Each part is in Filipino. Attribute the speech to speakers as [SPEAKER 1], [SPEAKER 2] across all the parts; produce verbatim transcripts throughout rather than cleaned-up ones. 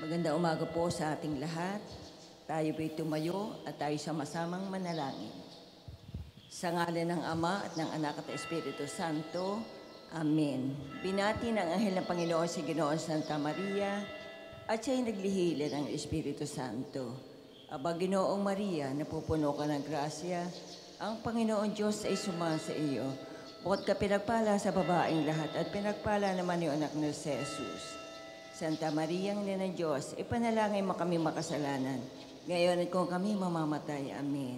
[SPEAKER 1] Maganda umaga po sa ating lahat. Tayo po'y tumayo at tayo sama-samang manalangin. Sa ngalan ng Ama at ng Anak at Espiritu Santo. Amen. Binati ng Anghel ng Panginoon si Ginoong Santa Maria at siya'y naglihila ng Espiritu Santo. Aba, Ginoong Maria, napupuno ka ng grasya, ang Panginoon Diyos ay sumasa iyo. Bukod ka pinagpala sa babaeng lahat at pinagpala naman yung anak na si Jesus. Santa Maria, Ina ng Diyos, ipanalangin mo kami makasalanan. Ngayon at kung kami mamamatay. Amen.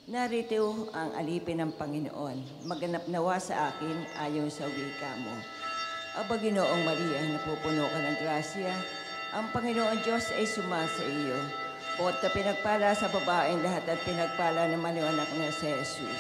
[SPEAKER 1] Narito ang alipin ng Panginoon. Maganap nawa sa akin ayon sa wika mo. Aba, Ginoong Maria, napupuno ka ng grasya, ang Panginoon Diyos ay sumasa iyo. Bukod ka pinagpala sa babaeng lahat at pinagpala naman yung anak na si Jesus.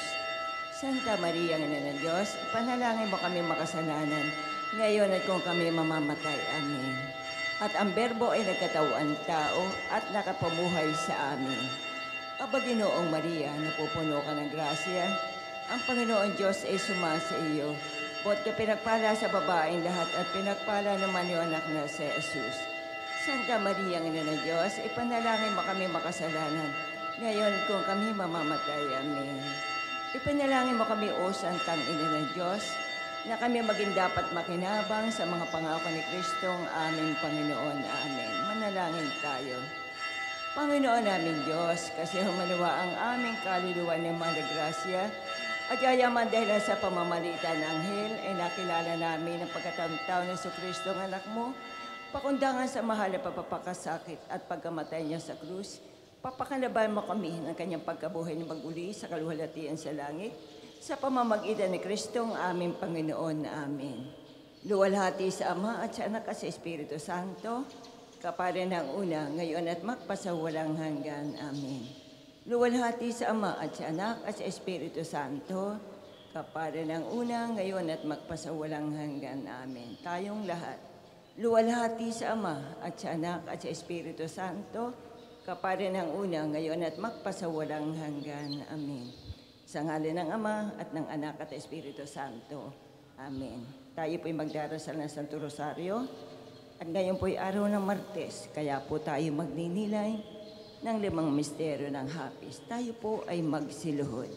[SPEAKER 1] Santa Maria, Ina ng Diyos, ipanalangin mo kami makasalanan. Ngayon at kung kami mamamatay. Amen. At ang Berbo ay nagkatawang tao at nakapamuhay sa amin. Aba, Ginoong Maria, napupuno ka ng grasya, ang Panginoon Diyos ay sumasa iyo. Bukod ka pinagpala sa babaeng lahat at pinagpala naman yung anak na si Jesus. Santa Maria, Ina ng Diyos, ipanalangin mo kami makasalanan. Ngayon at kung kami mamamatay. Amen. Ipanalangin mo kami, O Santang Ina ng Diyos, na kami maging dapat makinabang sa mga pangako ni Kristong aming Panginoon. Amen. Manalangin tayo. Panginoon namin Diyos, kasi humanawa ang aming kaluluwa ng mga grasya, at yayaman dahil sa pamamalitan ng Anghel ay nakilala namin ang pagkatao na sa Kristong anak mo, pakundangan sa mahal na papapakasakit at pagkamatay niya sa krus, papakalaban mo kami ng kanyang pagkabuhay na maguli sa kaluwalhatian sa langit, sa pamamagitan ni Kristong aming Panginoon. Amen. Luwalhati sa Ama at sa Anak at sa Espiritu Santo, kapare ng una, ngayon at magpasawalang hanggan. Amen. Luwalhati sa Ama at sa Anak at sa Espiritu Santo, kapare ng una, ngayon at magpasawalang hanggan. Amen. Tayong lahat. Luwalhati sa Ama at sa Anak at sa Espiritu Santo, kapare ng una, ngayon at magpasawalang hanggan. Amen. Sa ngalan ng Ama at ng Anak at Espiritu Santo. Amen. Tayo po'y magdarasal ng Santo Rosario. At ngayon po'y araw ng Martes, kaya po tayo magninilay ng limang misteryo ng hapis. Tayo po ay magsiluhod.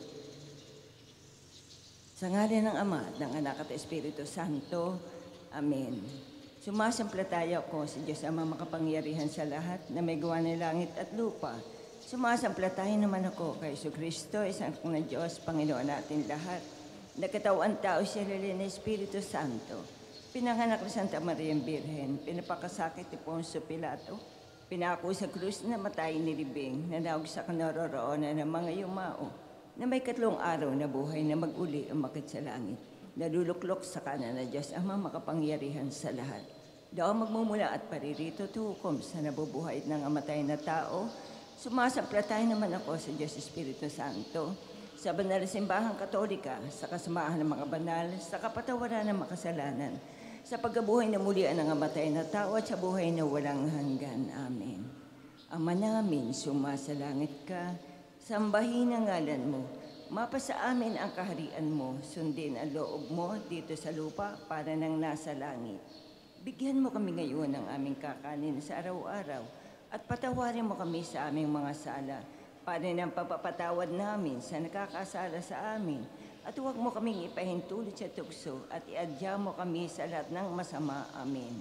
[SPEAKER 1] Sa ngalan ng Ama at ng Anak at Espiritu Santo. Amen. Sumasampalataya ako sa Diyos Ama makapangyarihan sa lahat na may gawa ng langit at lupa. Sumasampalataya naman ako kay Jesucristo, isang na Diyos, Panginoon natin lahat. Nagkatawang tao siya lili ng Espiritu Santo. Pinanganak ni Santa Maria Birhen, pinapakasakit ni Poncio Pilato, pinako sa krus na matay ni Libing, nanawag sa kanaroroonan ng mga yumao, na may katlong araw na buhay na mag-uli umakit sa langit. Naluluklok sa kanan na Diyos Ama makapangyarihan sa lahat. Daw magmumula at paririto tukom sa nabubuhay ng amatay na tao. Sumasampalataya naman ako sa Diyos Espiritu Santo, sa banal na simbahang katolika, sa kasamahan ng mga banal, sa kapatawaran ng makasalanan, sa pagkabuhay na mulian ng amatay na tao at sa buhay na walang hanggan. Amen. Ama namin, sumasalangit ka, sambahin ang ngalan mo, mapasa amin ang kaharian mo, sundin ang loob mo dito sa lupa para nang nasa langit. Bigyan mo kami ngayon ng aming kakanin sa araw-araw, at patawarin mo kami sa aming mga sala, para ng pagpapatawad namin sa nakakasala sa amin. At huwag mo kaming ipahintulot sa tukso at iadya mo kami sa lahat ng masama. Amen.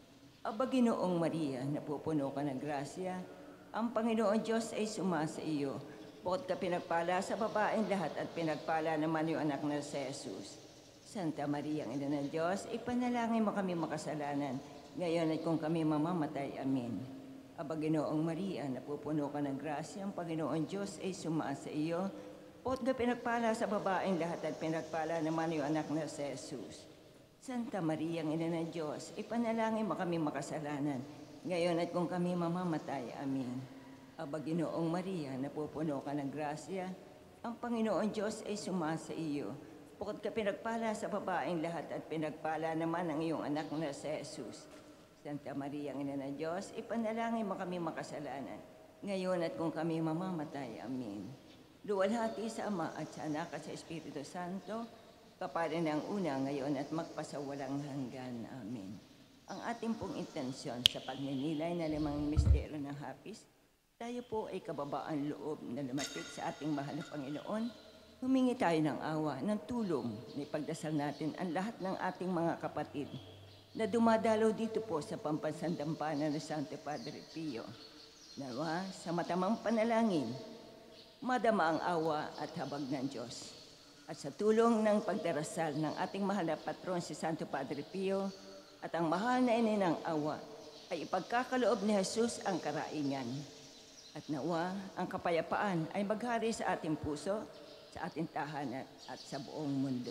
[SPEAKER 1] Aba, Ginoong Maria, napupuno ka ng grasya, ang Panginoon Diyos ay sumasa iyo. Bukod ka pinagpala sa babaeng lahat at pinagpala naman yung anak na si Jesus. Santa Maria, Ina ng Diyos, ipanalangin mo kami makasalanan, ngayon at kung kami mamamatay. Amen. Aba, Ginoong Maria, napupuno ka ng grasya, ang Panginoon Diyos ay sumasa iyo. Bukod ka pinagpala sa babaeng lahat at pinagpala naman yung anak na si Jesus. Santa Maria, Ina ng Diyos, ipanalangin mo kami makasalanan, ngayon at kung kami mamamatay. Amen. Aba, Ginoong Maria, napupuno ka ng grasya, ang Panginoon Diyos ay sumasa iyo. Bukod ka pinagpala sa babaeng lahat at pinagpala naman ang iyong anak na si Jesus. Santa Maria, Ina ng Diyos, ipanalangin mo kami makasalanan, ngayon at kung kami mamamatay. Amen. Luwalhati sa Ama at sa Anak at sa Espiritu Santo, kapare ng una, ngayon at magpasawalang hanggan. Amen. ang ating pong intensyon sa pagninilay na limang misteryo ng hapis, tayo po ay kababaan loob na lumapit sa ating mahal na Panginoon. Humingi tayo ng awa, ng tulong, na ipagdasal natin ang lahat ng ating mga kapatid na dumadalaw dito po sa pampasandampanan ng Santo Padre Pio. Nawa, sa matamang panalangin, madama ang awa at habag ng Diyos. At sa tulong ng pagdarasal ng ating mahal na patron si Santo Padre Pio at ang mahal na ininang awa, ay ipagkakaloob ni Jesus ang karaingan. At nawa, ang kapayapaan ay maghari sa ating puso, sa ating tahanan at sa buong mundo.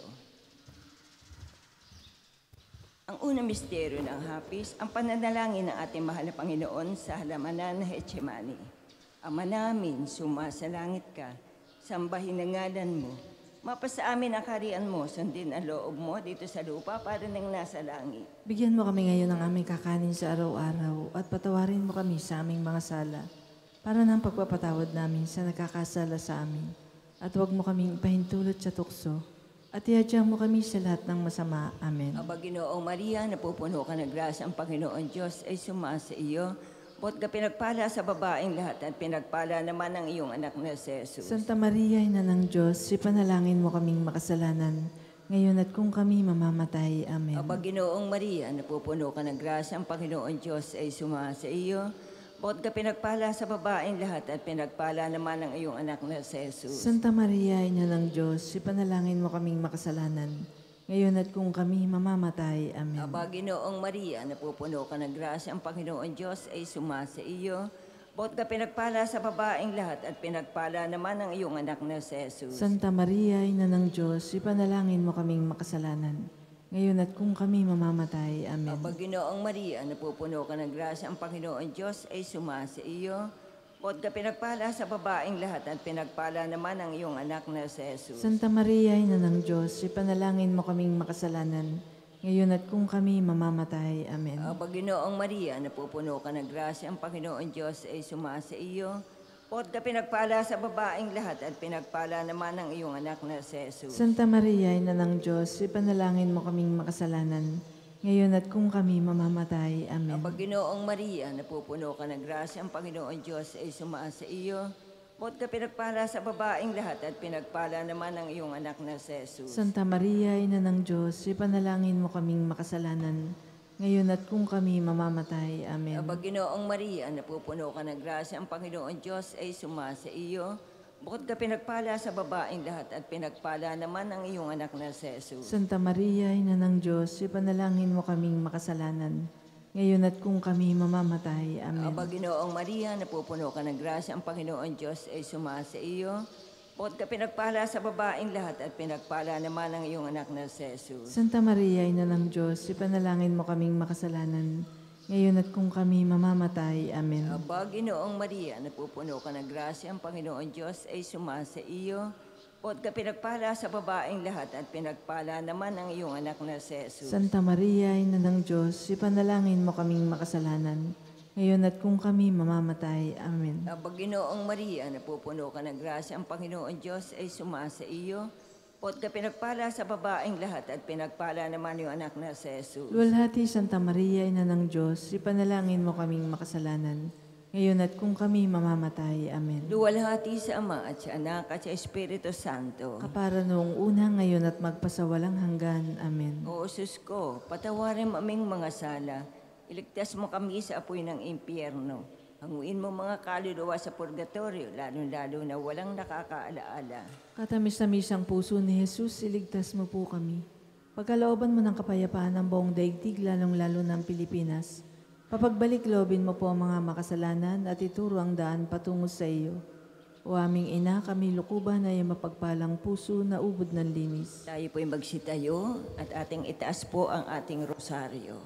[SPEAKER 1] Ang unang misteryo ng hapis, ang pananalangin ng ating mahal na Panginoon sa halamanan ng Getsemani. Ama namin, sumasalangit ka, sambahin ang ngalan mo. Mapasa amin ang kaharian mo, sundin ang loob mo dito sa lupa para nang nasa langit.
[SPEAKER 2] Bigyan mo kami ngayon ng aming kakanin sa araw-araw at patawarin mo kami sa aming mga sala para ng pagpapatawad namin sa nakakasala sa amin. At huwag mo kaming pahintulot sa tukso at ihadyang mo kami sa lahat ng masama. Amen.
[SPEAKER 1] Aba Ginoong Maria, napupuno ka ng grasya, ang Panginoon Diyos ay sumasa iyo. Bot ka pinagpala sa babaeng lahat at pinagpala naman ang iyong anak na si Jesus.
[SPEAKER 2] Santa Maria, Ina ng Diyos, ipanalangin mo kaming makasalanan, ngayon at kung kami mamamatay. Amen.
[SPEAKER 1] Aba Ginoong Maria, napupuno ka ng grasya, ang Panginoon Diyos ay sumasa iyo. Bot ka pinagpala sa babaeng lahat at pinagpala naman ang iyong anak na si Jesus.
[SPEAKER 2] Santa Maria, Ina ng Diyos, ipanalangin mo kaming makasalanan, ngayon at kung kami mamamatay. Amen.
[SPEAKER 1] Aba Ginoong Maria, napupuno ka ng grasya, ang Panginoon Diyos ay sumasa iyo. Bot ka pinagpala sa babaeng lahat at pinagpala naman ang iyong anak na si Jesus.
[SPEAKER 2] Santa Maria, Ina ng Diyos, ipanalangin mo kaming makasalanan, ngayon at kung kami mamamatay. Amen.
[SPEAKER 1] Aba Ginoong Maria, napupuno ka ng grasya, ang Panginoon Diyos ay sumasa iyo. Bot ka pinagpala sa babaeng lahat at pinagpala naman ang iyong anak na si Jesus.
[SPEAKER 2] Santa Maria, Ina ng Diyos, ipanalangin mo kaming makasalanan, ngayon at kung kami mamamatay. Amen.
[SPEAKER 1] Aba Ginoong Maria, napupuno ka ng grasya, ang Panginoon Diyos ay sumasa iyo. Bot ka pinagpala sa babaeng lahat at pinagpala naman ang iyong anak na si Jesus.
[SPEAKER 2] Santa Maria, Ina ng Diyos, ipanalangin mo kaming makasalanan, ngayon at kung kami mamamatay. Amen.
[SPEAKER 1] Aba Ginoong Maria, napupuno ka ng grasya, ang Panginoon Diyos ay sumasa iyo. Bot ka pinagpala sa babaeng lahat at pinagpala naman ang iyong anak na si Jesus.
[SPEAKER 2] Santa Maria, Ina ng Diyos, ipanalangin mo kaming makasalanan, ngayon at kung kami mamamatay. Amen.
[SPEAKER 1] Aba Ginoong Maria, napupuno ka ng grasya, ang Panginoon Diyos ay sumasa iyo. Bukod ka pinagpala sa babaeng lahat at pinagpala naman ang iyong anak na si Jesus.
[SPEAKER 2] Santa Maria, Ina ng Diyos, ipanalangin mo kaming makasalanan, ngayon at kung kami mamamatay. Amen.
[SPEAKER 1] Aba Ginoong Maria, napupuno ka ng grasya, ang Panginoon Diyos ay sumasa iyo. Bukod ka pinagpala sa babaeng lahat at pinagpala naman ang iyong anak na si Jesus.
[SPEAKER 2] Santa Maria, Ina ng Diyos, ipanalangin mo kaming makasalanan, ngayon at kung kami mamamatay. Amen.
[SPEAKER 1] Aba Ginoong Maria, napupuno ka ng grasya, ang Panginoon Diyos ay sumasa iyo. Bukod ka pinagpala sa babaeng lahat at pinagpala naman ang iyong anak na si Jesus.
[SPEAKER 2] Santa Maria, Ina ng Diyos, ipanalangin mo kaming makasalanan, ngayon at kung kami mamamatay. Amen.
[SPEAKER 1] Aba Ginoong Maria, napupuno ka ng grasya, ang Panginoon Diyos ay sumasa iyo. Bukod ka pinagpala sa babaeng lahat at pinagpala naman yung anak na si Jesus.
[SPEAKER 2] Luwalhati Santa Maria, Ina ng Diyos, ipanalangin mo kaming makasalanan, ngayon at kung kami mamamatay. Amen.
[SPEAKER 1] Luwalhati sa Ama at sa Anak at sa Espiritu Santo.
[SPEAKER 2] Kapara noong una, ngayon at magpasawalang hanggan. Amen.
[SPEAKER 1] O Sus ko, patawarin mo aming mga sala. Iligtas mo kami sa apoy ng impyerno. Hanguin mo mga kaluluwa sa purgatorio, lalo-lalo na walang nakakaalaala.
[SPEAKER 2] Katamis-tamis ang puso ni Jesus, iligtas mo po kami. Pagkalooban mo ng kapayapaan ng buong daigdig, lalong-lalo ng Pilipinas. Papagbalik-loobin mo po ang mga makasalanan at ituro ang daan patungo sa iyo. O aming Ina, kami lukuban ay mapagpalang puso na ubod ng linis.
[SPEAKER 1] Tayo po'y magsitayo at ating itaas po ang ating rosaryo.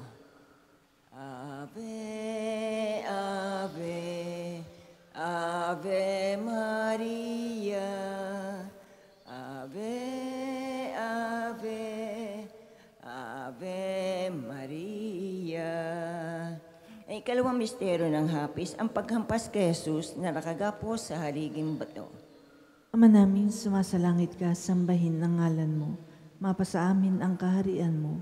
[SPEAKER 1] Ave, Ave, Ave Maria, Ave, Ave, Ave Maria. Ang ikalawang misteryo ng hapis, ang paghampas kay Jesus na nakagapos sa haliging bato.
[SPEAKER 2] Ama namin, sumasalangit ka, sambahin ang ngalan mo. Mapasa amin ang kaharian mo.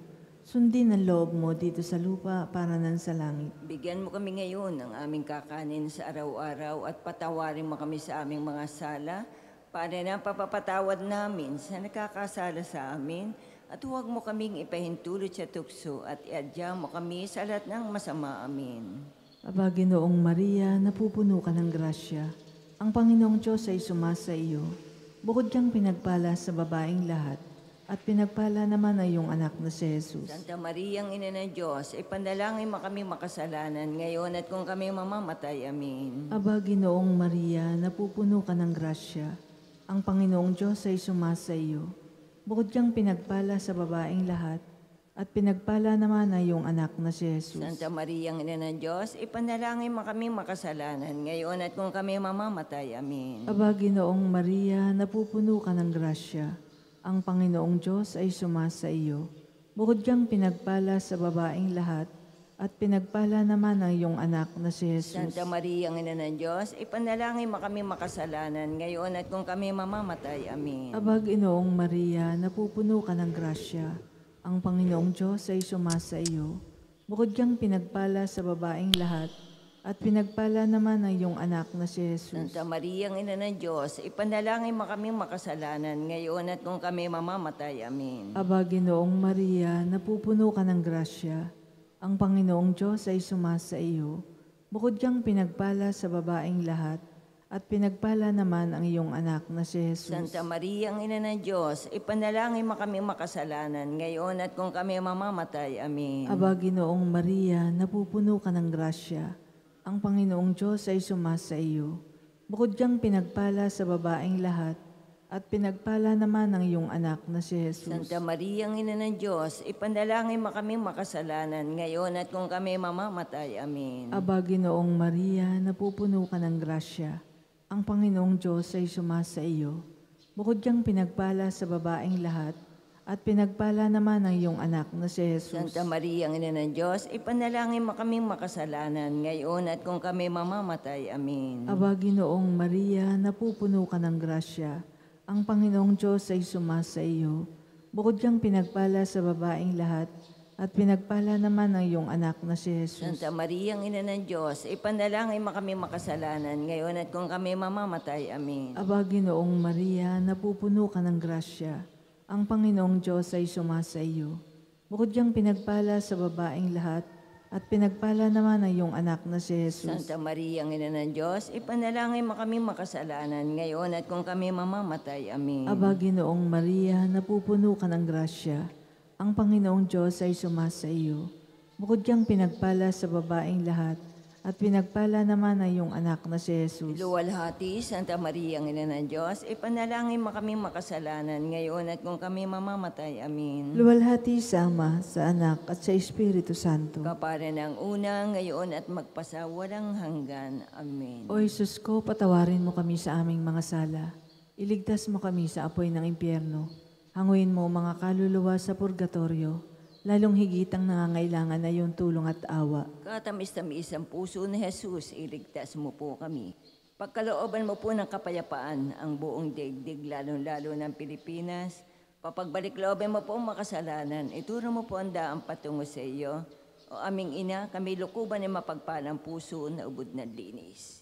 [SPEAKER 2] Sundin ang loob mo dito sa lupa para nan sa langit.
[SPEAKER 1] Bigyan mo kami ngayon ng aming kakanin sa araw-araw at patawarin mo kami sa aming mga sala para na papapatawad namin sa nakakasala sa amin at huwag mo kaming ipahintulot sa tukso at iadya mo kami sa lahat ng masama. Amin.
[SPEAKER 2] Aba, Ginoong Maria, napupuno ka ng grasya. Ang Panginoong Diyos ay sumasa iyo. Bukod kang pinagpala sa babaeng lahat, at pinagpala naman ay iyong anak na si Jesus.
[SPEAKER 1] Santa Maria, ang Ina ng Diyos, ipanalangin mo kami makasalanan ngayon at kung kami mamamatay. Amin.
[SPEAKER 2] Aba, Ginoong Maria, napupuno ka ng grasya. Ang Panginoong Diyos ay sumasa iyo. Bukod kang pinagpala sa babaeng lahat, at pinagpala naman ay iyong anak na si Jesus.
[SPEAKER 1] Santa Maria, ang Ina ng Diyos, ipanalangin mo kami makasalanan ngayon at kung kami mamamatay. Amin.
[SPEAKER 2] Aba, Ginoong Maria, napupuno ka ng grasya. Ang Panginoong Diyos ay sumasa iyo. Bukod kang pinagpala sa babaeng lahat, at pinagpala naman ang iyong anak na si Jesus.
[SPEAKER 1] Santa Maria, ang Ina ng Diyos, ipanalangin mo kami makasalanan ngayon at kung kami mamamatay. Amin.
[SPEAKER 2] Aba, Ginoong Maria, napupuno ka ng grasya. Ang Panginoong Diyos ay sumasa iyo. Bukod kang pinagpala sa babaeng lahat, at pinagpala naman ang iyong anak na si Jesus.
[SPEAKER 1] Santa Maria, ang Ina ng Diyos, ipanalangin mo kami makasalanan ngayon at kung kami mamamatay. Amin.
[SPEAKER 2] Aba, Ginoong Maria, napupuno ka ng grasya. Ang Panginoong Diyos ay sumasa iyo. Bukod kang pinagpala sa babaeng lahat, at pinagpala naman ang iyong anak na si Jesus.
[SPEAKER 1] Santa Maria, ang Ina ng Diyos, ipanalangin mo kami makasalanan ngayon at kung kami mamamatay. Amin.
[SPEAKER 2] Aba, Ginoong Maria, napupuno ka ng grasya. Ang Panginoong Diyos ay sumasa iyo. Bukod kang pinagpala sa babaeng lahat, at pinagpala naman ang iyong anak na si Jesus.
[SPEAKER 1] Santa Maria, ang Ina ng Diyos, ipanalangin mo kami makasalanan ngayon at kung kami mamamatay. Amin.
[SPEAKER 2] Aba, Ginoong Maria, napupuno ka ng grasya. Ang Panginoong Diyos ay sumasa iyo. Bukod kang pinagpala sa babaeng lahat, at pinagpala naman ang iyong anak na si Jesus.
[SPEAKER 1] Santa Maria, ang Ina ng Diyos, ipanalangin mo kaming makasalanan ngayon at kung kami mamamatay. Amin.
[SPEAKER 2] Aba, Ginoong Maria, napupuno ka ng grasya. Ang Panginoong Diyos ay sumasa iyo. Bukod kang pinagpala sa babaeng lahat, at pinagpala naman ang iyong anak na si Jesus.
[SPEAKER 1] Santa Maria, ang Ina ng Diyos, ipanalangin mo kami makasalanan ngayon at kung kami mamamatay. Amin.
[SPEAKER 2] Aba, Ginoong Maria, napupuno ka ng grasya. Ang Panginoong Diyos ay sumasa iyo. Bukod kang pinagpala sa babaeng lahat, at pinagpala naman ang iyong anak na si Jesus.
[SPEAKER 1] Santa Maria, ang Ina ng Diyos, ipanalangin mo kami makasalanan ngayon at kung kami mamamatay. Amin.
[SPEAKER 2] Aba, Ginoong Maria, napupuno ka ng grasya. Ang Panginoong Diyos ay sumasa iyo. Bukod kang pinagpala sa babaeng lahat, at pinagpala naman ang iyong anak na si Jesus.
[SPEAKER 1] Luwalhati, Santa Maria, ang Ina ng Diyos, ipanalangin mo kami makasalanan ngayon at kung kami mamamatay. Amin.
[SPEAKER 2] Luwalhati sa Ama, sa Anak, at sa Espiritu Santo.
[SPEAKER 1] Kapara ng una, ngayon at magpasawalang hanggan. Amen.
[SPEAKER 2] O Jesus ko, patawarin mo kami sa aming mga sala. Iligtas mo kami sa apoy ng impyerno. Hanguin mo mga kaluluwa sa purgatorio, lalong higit ang nangangailangan na iyong tulong at awa.
[SPEAKER 1] Katamis-tamis ang puso ni Jesus, iligtas mo po kami. Pagkalooban mo po ng kapayapaan ang buong daigdig, lalong-lalo ng Pilipinas. Papagbalik-loobin mo po ang makasalanan, ituro mo po ang daang patungo sa iyo. O aming ina, kami lukuban ng mapagpalang puso na ubod ng linis.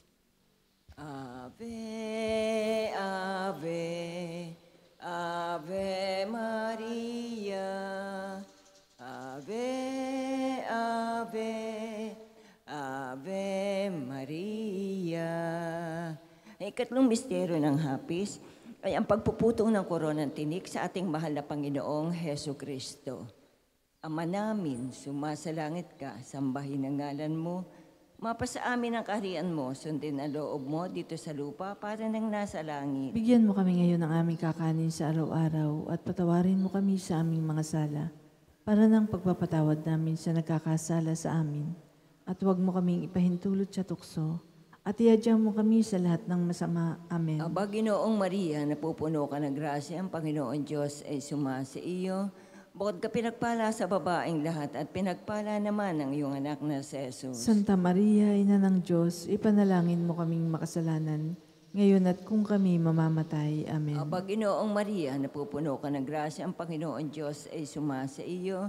[SPEAKER 1] Ave, Ave, Ave Maria, Ave, Ave, Ave Maria. Ikatlong misteryo ng hapis ay ang pagpuputong ng koronang tinik sa ating mahal na Panginoong Heso Kristo. Ama namin, sumasalangit ka, sambahin ang ngalan mo, mapasa amin ang kaharian mo, sundin ang loob mo dito sa lupa para nang nasa langit.
[SPEAKER 2] Bigyan mo kami ngayon ng aming kakanin sa araw-araw at patawarin mo kami sa aming mga sala para ng pagpapatawad namin sa nagkakasala sa amin. At huwag mo kaming ipahintulot sa tukso at iadya mo kami sa lahat ng masama. Amen.
[SPEAKER 1] Aba, Ginoong Maria, napupuno ka ng grasya, ang Panginoon Diyos ay sumasa iyo. Bukod ka pinagpala sa babaeng lahat at pinagpala naman ang iyong anak na si Jesus.
[SPEAKER 2] Santa Maria, Ina ng Diyos, ipanalangin mo kaming makasalanan, ngayon at kung kami mamamatay. Amen.
[SPEAKER 1] Aba, Ginoong Maria, napupuno ka ng grasya, ang Panginoon Diyos ay sumasa iyo.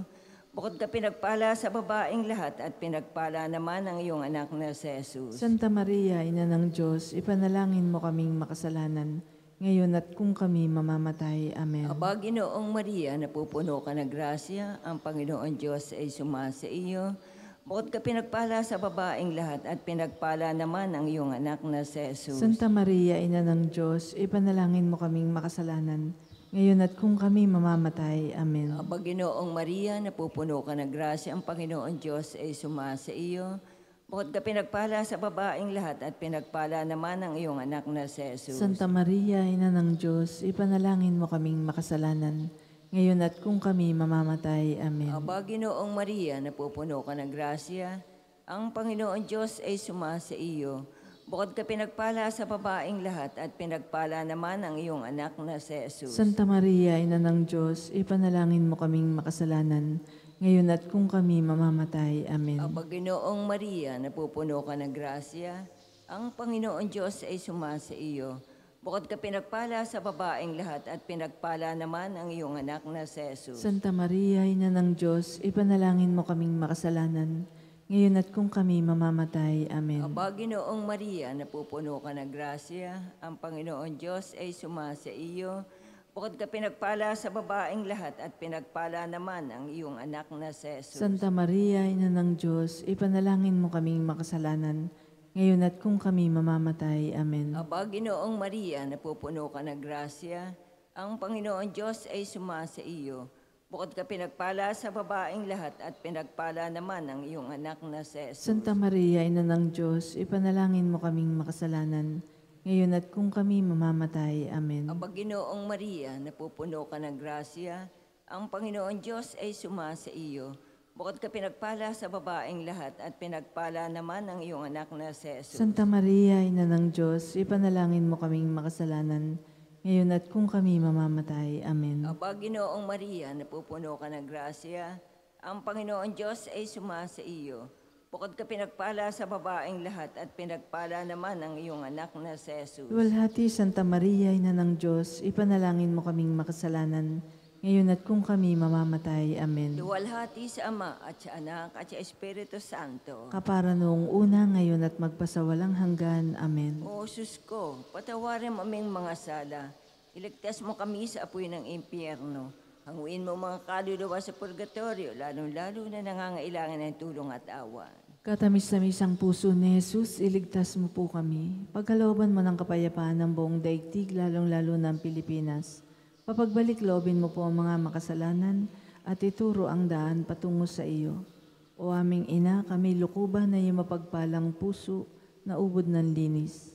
[SPEAKER 1] Bukod ka pinagpala sa babaeng lahat at pinagpala naman ang iyong anak na si Jesus.
[SPEAKER 2] Santa Maria, Ina ng Diyos, ipanalangin mo kaming makasalanan, ngayon at kung kami mamamatay. Amen.
[SPEAKER 1] Aba, Ginoong Maria, napupuno ka ng grasya, ang Panginoon Diyos ay sumasa iyo. Bukod ka pinagpala sa babaeng lahat at pinagpala naman ang iyong anak na si Jesus.
[SPEAKER 2] Santa Maria, Ina ng Diyos, ipanalangin mo kaming makasalanan, ngayon at kung kami mamamatay. Amen.
[SPEAKER 1] Aba, Ginoong Maria, napupuno ka ng grasya, ang Panginoon Diyos ay sumasa iyo. Bukod ka pinagpala sa babaeng lahat at pinagpala naman ang iyong anak na si Jesus.
[SPEAKER 2] Santa Maria, Ina ng Diyos, ipanalangin mo kaming makasalanan, ngayon at kung kami mamamatay. Amen.
[SPEAKER 1] Aba, Ginoong Maria, napupuno ka ng grasya, ang Panginoon Diyos ay sumasa iyo. Bukod ka pinagpala sa babaeng lahat at pinagpala naman ang iyong anak na si Jesus.
[SPEAKER 2] Santa Maria, Ina ng Diyos, ipanalangin mo kaming makasalanan, ngayon at kung kami mamamatay. Amen.
[SPEAKER 1] Aba, Ginoong Maria, napupuno ka ng grasya, ang Panginoon Diyos ay sumasa iyo. Bukod ka pinagpala sa babaeng lahat at pinagpala naman ang iyong anak na si Jesus.
[SPEAKER 2] Santa Maria, Ina ng Diyos, ipanalangin mo kaming makasalanan, ngayon at kung kami mamamatay. Amen.
[SPEAKER 1] Aba, Ginoong Maria, napupuno ka ng grasya, ang Panginoon Diyos ay sumasa iyo. Bukod ka pinagpala sa babaeng lahat at pinagpala naman ang iyong anak na si Jesus.
[SPEAKER 2] Santa Maria, Ina ng Diyos, ipanalangin mo kaming makasalanan, ngayon at kung kami mamamatay. Amen.
[SPEAKER 1] Aba, Ginoong Maria, napupuno ka ng grasya, ang Panginoon Diyos ay sumasa iyo. Bukod ka pinagpala sa babaeng lahat at pinagpala naman ang iyong anak na si Jesus.
[SPEAKER 2] Santa Maria, Ina ng Diyos, ipanalangin mo kaming makasalanan, ngayon at kung kami mamamatay. Amen.
[SPEAKER 1] Aba, Ginoong Maria, napupuno ka ng grasya, ang Panginoon Diyos ay sumasa iyo. Bukod ka pinagpala sa babaeng lahat at pinagpala naman ang iyong anak na si Jesus.
[SPEAKER 2] Santa Maria, Ina ng Diyos, ipanalangin mo kaming makasalanan, ngayon at kung kami mamamatay. Amen.
[SPEAKER 1] Aba, Ginoong Maria, napupuno ka ng grasya, ang Panginoon Diyos ay sumasa iyo. Bukod ka pinagpala sa babaeng lahat at pinagpala naman ang iyong anak na si Jesus.
[SPEAKER 2] Luwalhati, Santa Maria, Ina ng Diyos, ipanalangin mo kaming makasalanan, ngayon at kung kami mamamatay. Amen.
[SPEAKER 1] Luwalhati sa Ama at sa Anak at sa Espiritu Santo.
[SPEAKER 2] Kapara noong una, ngayon at magpasawalang hanggan. Amen.
[SPEAKER 1] O Sus ko, patawarin mo aming mga sala. Iligtas mo kami sa apoy ng impyerno. Hanguin mo mga kaluluwa sa purgatorio, lalong-lalo na nangangailangan ng tulong at awa.
[SPEAKER 2] Katamis-tamis ang puso ni Jesus, iligtas mo po kami. Pagkalooban mo ng kapayapaan ng buong daigdig, lalong-lalo ng Pilipinas. Papagbalik loobin mo po ang mga makasalanan at ituro ang daan patungo sa iyo. O aming Ina, kami lukuban na iyong mapagpalang puso na ubod ng linis.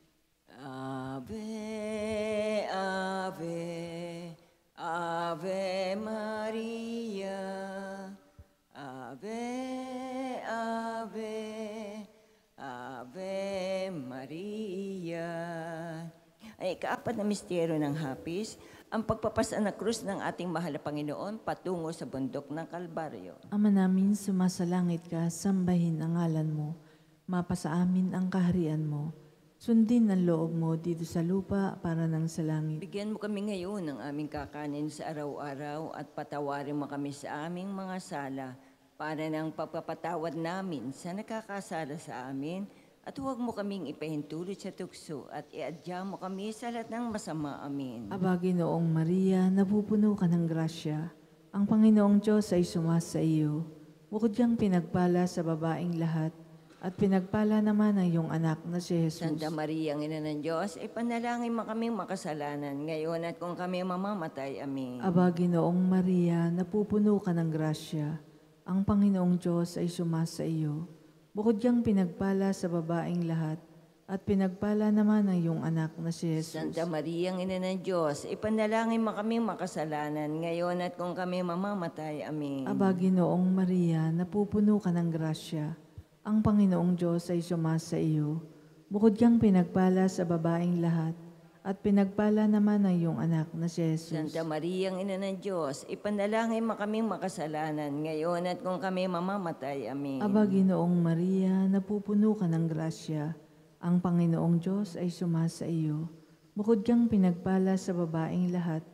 [SPEAKER 1] Ave, Ave, Ave Maria, Ave, Ave, Ave Maria. Ay ikaapat na misteryo ng hapis, ang pagpapasa ng krus ng ating mahal na Panginoon patungo sa bundok ng Kalbaryo.
[SPEAKER 2] Ama namin, sumasalangit ka, sambahin ang ngalan mo. Mapasa amin ang kaharian mo. Sundin ang loob mo dito sa lupa para nang sa langit.
[SPEAKER 1] Bigyan mo kami ngayon ng aming kakanin sa araw-araw at patawarin mo kami sa aming mga sala para ng pagpapatawad namin sa nakakasala sa amin. At huwag mo kaming ipahintulot sa tukso at iadya mo kami sa lahat ng masama. Amin.
[SPEAKER 2] Aba, Ginoong Maria, napupuno ka ng grasya. Ang Panginoong Diyos ay sumasa iyo. Bukod kang pinagpala sa babaeng lahat, at pinagpala naman ang iyong anak na si Jesus.
[SPEAKER 1] Santa Maria, ang Ina ng Diyos, ipanalangin mo kaming makasalanan ngayon at kung kami mamamatay. Amin.
[SPEAKER 2] Aba, Ginoong Maria, napupuno ka ng grasya. Ang Panginoong Diyos ay sumasa iyo. Bukod kang pinagpala sa babaeng lahat, at pinagpala naman ang iyong anak na si Jesus.
[SPEAKER 1] Santa Maria, ang Ina ng Diyos, ipanalangin mo kaming makasalanan ngayon at kung kami mamamatay. Amin.
[SPEAKER 2] Aba, Ginoong Maria, napupuno ka ng grasya. Ang Panginoong Diyos ay sumasa iyo. Bukod kang pinagpala sa babaeng lahat, at pinagpala naman ang iyong anak na si Jesus.
[SPEAKER 1] Santa Maria, ang Ina ng Diyos, ipanalangin mo kaming makasalanan ngayon at kung kami mamamatay. Amin.
[SPEAKER 2] Aba, Ginoong Maria, napupuno ka ng grasya. Ang Panginoong Diyos ay sumasa iyo. Bukod kang pinagpala sa babaeng lahat,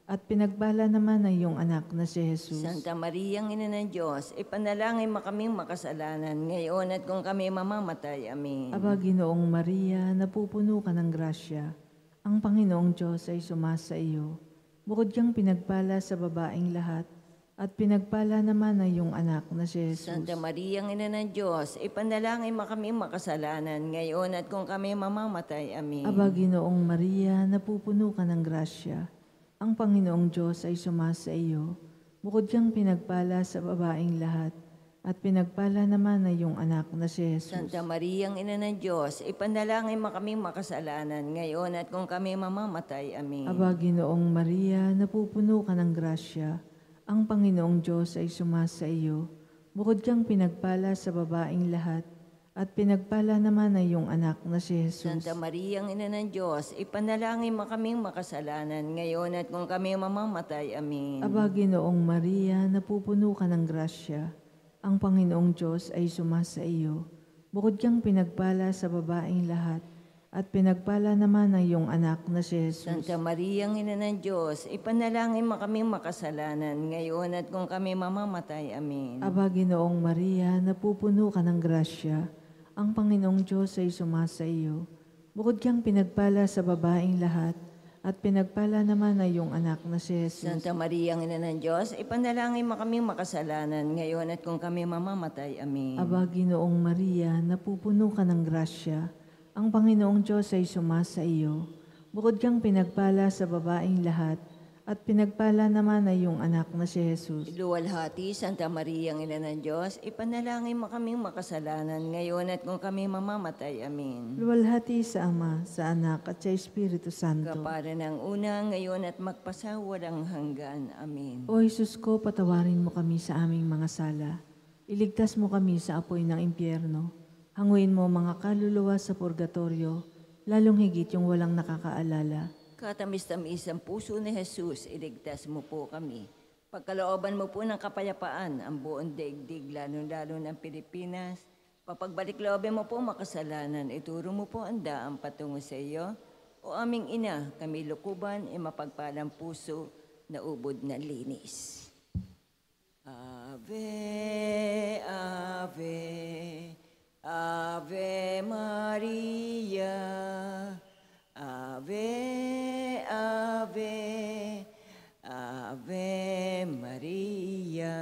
[SPEAKER 2] at pinagpala naman ang iyong anak na si Jesus.
[SPEAKER 1] Santa Maria, Ina ng Diyos, ipanalangin mo kaming makasalanan, ngayon at kung kami mamamatay. Amen.
[SPEAKER 2] Aba, Ginoong Maria, napupuno ka ng grasya. Ang Panginoong Diyos ay sumasa iyo. Bukod kang pinagpala sa babaeng lahat, at pinagpala naman ang iyong anak na si Jesus.
[SPEAKER 1] Santa Maria, Ina ng Diyos, ipanalangin mo kaming makasalanan, ngayon at kung kami mamamatay. Amen.
[SPEAKER 2] Aba, Ginoong Maria, napupuno ka ng grasya. Ang Panginoong Diyos ay sumasa iyo. Bukod kang pinagpala sa babaeng lahat, at pinagpala naman ang iyong anak na si Jesus.
[SPEAKER 1] Santa Maria, Ina ng Diyos, ipanalangin mo kaming makasalanan, ngayon at kung kami mamamatay. Amen.
[SPEAKER 2] Aba, Ginoong Maria, napupuno ka ng grasya. Ang Panginoong Diyos ay sumasa iyo. Bukod kang pinagpala sa babaeng lahat, at pinagpala naman ang iyong anak na si Jesus.
[SPEAKER 1] Santa Maria, Ina ng Diyos, ipanalangin mo kaming makasalanan, ngayon at kung kami mamamatay. Amen.
[SPEAKER 2] Aba, Ginoong Maria, napupuno ka ng grasya. Ang Panginoong Diyos ay sumasa iyo. Bukod kang pinagpala sa babaeng lahat, at pinagpala naman ang iyong anak na si Jesus.
[SPEAKER 1] Santa Maria, Ina ng Diyos, ipanalangin mo kaming makasalanan, ngayon at kung kami mamamatay. Amen.
[SPEAKER 2] Aba, Ginoong Maria, napupuno ka ng grasya. Ang Panginoong Diyos ay sumasa iyo. Bukod kang pinagpala sa babaeng lahat, at pinagpala naman ang iyong anak na si Jesus.
[SPEAKER 1] Santa Maria, Ina ng Diyos, ipanalangin mo kaming makasalanan, ngayon at kung kami mamamatay. Amen.
[SPEAKER 2] Aba, Ginoong Maria, napupuno ka ng grasya. Ang Panginoong Diyos ay sumasa iyo. Bukod kang pinagpala sa babaeng lahat, at pinagpala naman ang iyong anak na si Jesus.
[SPEAKER 1] Luwalhati, Santa Maria, Ina ng Diyos, ipanalangin mo kaming makasalanan, ngayon at kung kami mamamatay. Amen.
[SPEAKER 2] Luwalhati sa Ama, sa Anak, at sa Espiritu Santo.
[SPEAKER 1] Kapara ng una, ngayon at magpasawalang hanggan. Amen.
[SPEAKER 2] O Jesus ko, patawarin mo kami sa aming mga sala. Iligtas mo kami sa apoy ng impyerno. Hanguin mo mga kaluluwa sa purgatorio, lalong higit yung walang nakakaalala.
[SPEAKER 1] Katamis-tamis ang puso ni Jesus, iligtas mo po kami. Pagkalooban mo po ng kapayapaan ang buong daigdig, lalo-lalo ng Pilipinas. Papagbalik-loobin mo po makasalanan, ituro mo po ang daan patungo sa iyo. O aming ina, kami lukuban, e mapagpalang puso na ubod na linis. Ave, Ave, Ave Maria, Ave, Ave, Ave Maria.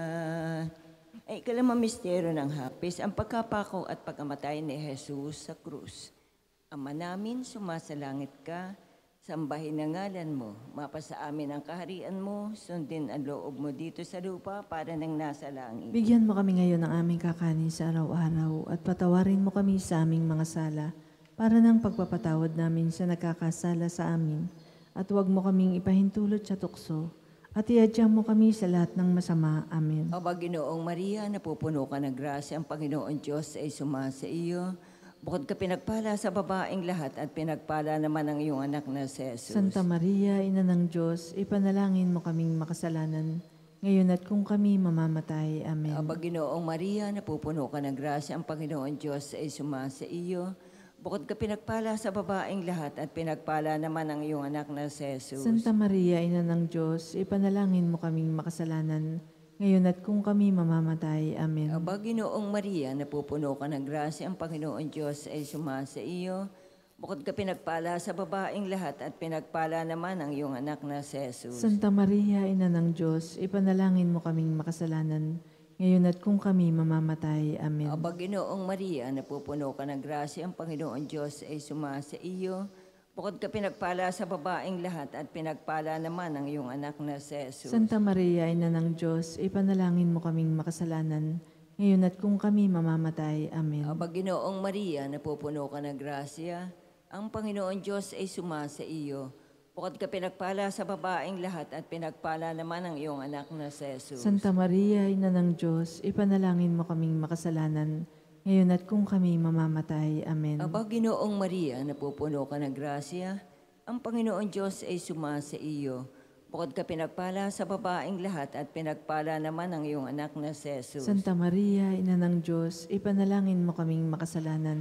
[SPEAKER 1] Ay ikalimang misteryo ng hapis, ang pagkapako at pagkamatay ni Jesus sa krus. Ama namin, sumasalangit ka, sambahin ang ngalan mo, mapasa amin ang kaharian mo, sundin ang loob mo dito sa lupa para nang nasa langit.
[SPEAKER 2] Bigyan mo kami ngayon ng aming kakanin sa araw-araw, at patawarin mo kami sa aming mga sala, para ng pagpapatawad namin sa nakakasala sa amin, at huwag mo kaming ipahintulot sa tukso, at iadya mo kami sa lahat ng masama. Amen.
[SPEAKER 1] Aba, Ginoong Maria, napupuno ka ng grasya, ang Panginoon Diyos ay sumasa iyo. Bukod ka pinagpala sa babaeng lahat, at pinagpala naman ang iyong anak na si Jesus.
[SPEAKER 2] Santa Maria, Ina ng Diyos, ipanalangin mo kaming makasalanan, ngayon at kung kami mamamatay. Amen.
[SPEAKER 1] Aba, Ginoong Maria, napupuno ka ng grasya, ang Panginoon Diyos ay sumasa iyo. Bukod ka pinagpala sa babaeng lahat, at pinagpala naman ang iyong anak na si Jesus.
[SPEAKER 2] Santa Maria, Ina ng Diyos, ipanalangin mo kaming makasalanan, ngayon at kung kami mamamatay. Amen.
[SPEAKER 1] Aba, Ginoong Maria, napupuno ka ng grasya, ang Panginoon Diyos ay sumasa iyo. Bukod ka pinagpala sa babaeng lahat, at pinagpala naman ang iyong anak na si Jesus.
[SPEAKER 2] Santa Maria, Ina ng Diyos, ipanalangin mo kaming makasalanan, ngayon at kung kami mamamatay. Amen.
[SPEAKER 1] Aba, Ginoong Maria, napupuno ka ng grasya, ang Panginoon Diyos ay sumasa iyo. Bukod ka pinagpala sa babaeng lahat, at pinagpala naman ang iyong anak na si Jesus.
[SPEAKER 2] Santa Maria, Ina ng Diyos, ipanalangin mo kaming makasalanan, ngayon at kung kami mamamatay. Amen.
[SPEAKER 1] Aba, Ginoong Maria, napupuno ka ng grasya, ang Panginoon Diyos ay sumasa iyo. Bukod ka pinagpala sa babaeng lahat, at pinagpala naman ang iyong anak na si Jesus.
[SPEAKER 2] Santa Maria, Ina ng Diyos, ipanalangin mo kaming makasalanan, ngayon at kung kami mamamatay. Amen.
[SPEAKER 1] Aba, Ginoong Maria, napupuno ka ng grasya, ang Panginoon Diyos ay sumasa iyo. Bukod ka pinagpala sa babaeng lahat, at pinagpala naman ang iyong anak na si Jesus.
[SPEAKER 2] Santa Maria, Ina ng Diyos, ipanalangin mo kaming makasalanan,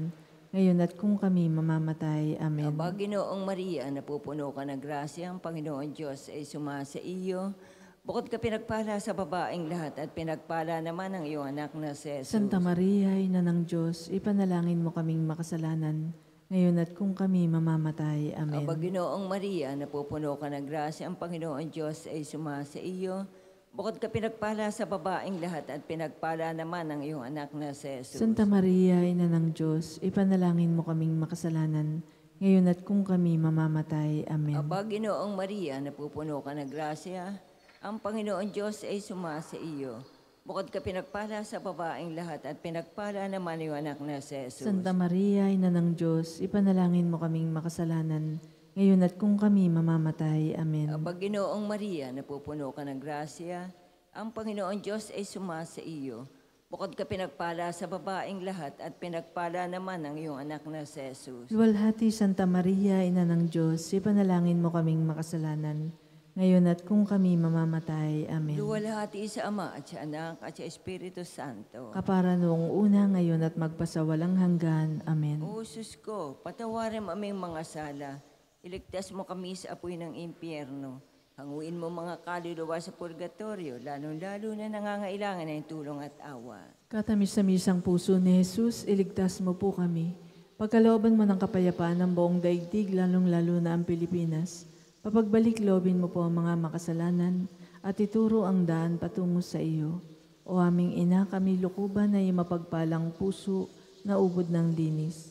[SPEAKER 2] ngayon at kung kami mamamatay. Amen.
[SPEAKER 1] Aba, Ginoong Maria, napupuno ka ng grasya, ang Panginoon Diyos ay sumasa iyo. Bukod ka pinagpala sa babaeng lahat at pinagpala naman ang iyong anak na si Jesus.
[SPEAKER 2] Santa Maria, Ina ng Diyos, ipanalangin mo kaming makasalanan, ngayon at kung kami mamamatay. Amen.
[SPEAKER 1] Aba, Ginoong Maria, napupuno ka ng grasya, ang Panginoon Diyos ay sumasa iyo. Bukod ka pinagpala sa babaeng lahat at pinagpala naman ang iyong anak na si Jesus.
[SPEAKER 2] Santa Maria, Ina ng Diyos, ipanalangin mo kaming makasalanan, ngayon at kung kami mamamatay. Amen.
[SPEAKER 1] Aba, Ginoong Maria, napupuno ka ng grasya, ang Panginoon Diyos ay sumasa iyo. Bukod ka pinagpala sa babaeng lahat at pinagpala naman iyong anak na si Jesus.
[SPEAKER 2] Santa Maria, Ina ng Diyos, ipanalangin mo kaming makasalanan, ngayon at kung kami mamamatay. Amen.
[SPEAKER 1] Aba, Ginoong Maria, napupuno ka ng grasya, ang Panginoon Diyos ay sumasa iyo. Bukod ka pinagpala sa babaeng lahat at pinagpala naman ang iyong anak na si Jesus.
[SPEAKER 2] Luwalhati Santa Maria, Ina ng Diyos, ipanalangin mo kaming makasalanan, ngayon at kung kami mamamatay. Amen.
[SPEAKER 1] Luwalhati sa Ama at sa Anak at sa Espiritu Santo.
[SPEAKER 2] Kapara noong una, ngayon at magpasawalang hanggan. Amen.
[SPEAKER 1] O Sus ko, patawarin mo aming mga sala. Iligtas mo kami sa apoy ng impyerno. Hanguin mo mga kaluluwa sa purgatorio, lalong-lalo na nangangailangan ng tulong at awa.
[SPEAKER 2] Katamis-tamisang puso ni Jesus, iligtas mo po kami. Pagkalooban mo ng kapayapaan ng buong daigdig, lalong-lalo na ang Pilipinas. Papagbalik loobin mo po ang mga makasalanan at ituro ang daan patungo sa iyo. O aming ina, kami lukuban na mapagpalang puso na ubod ng linis.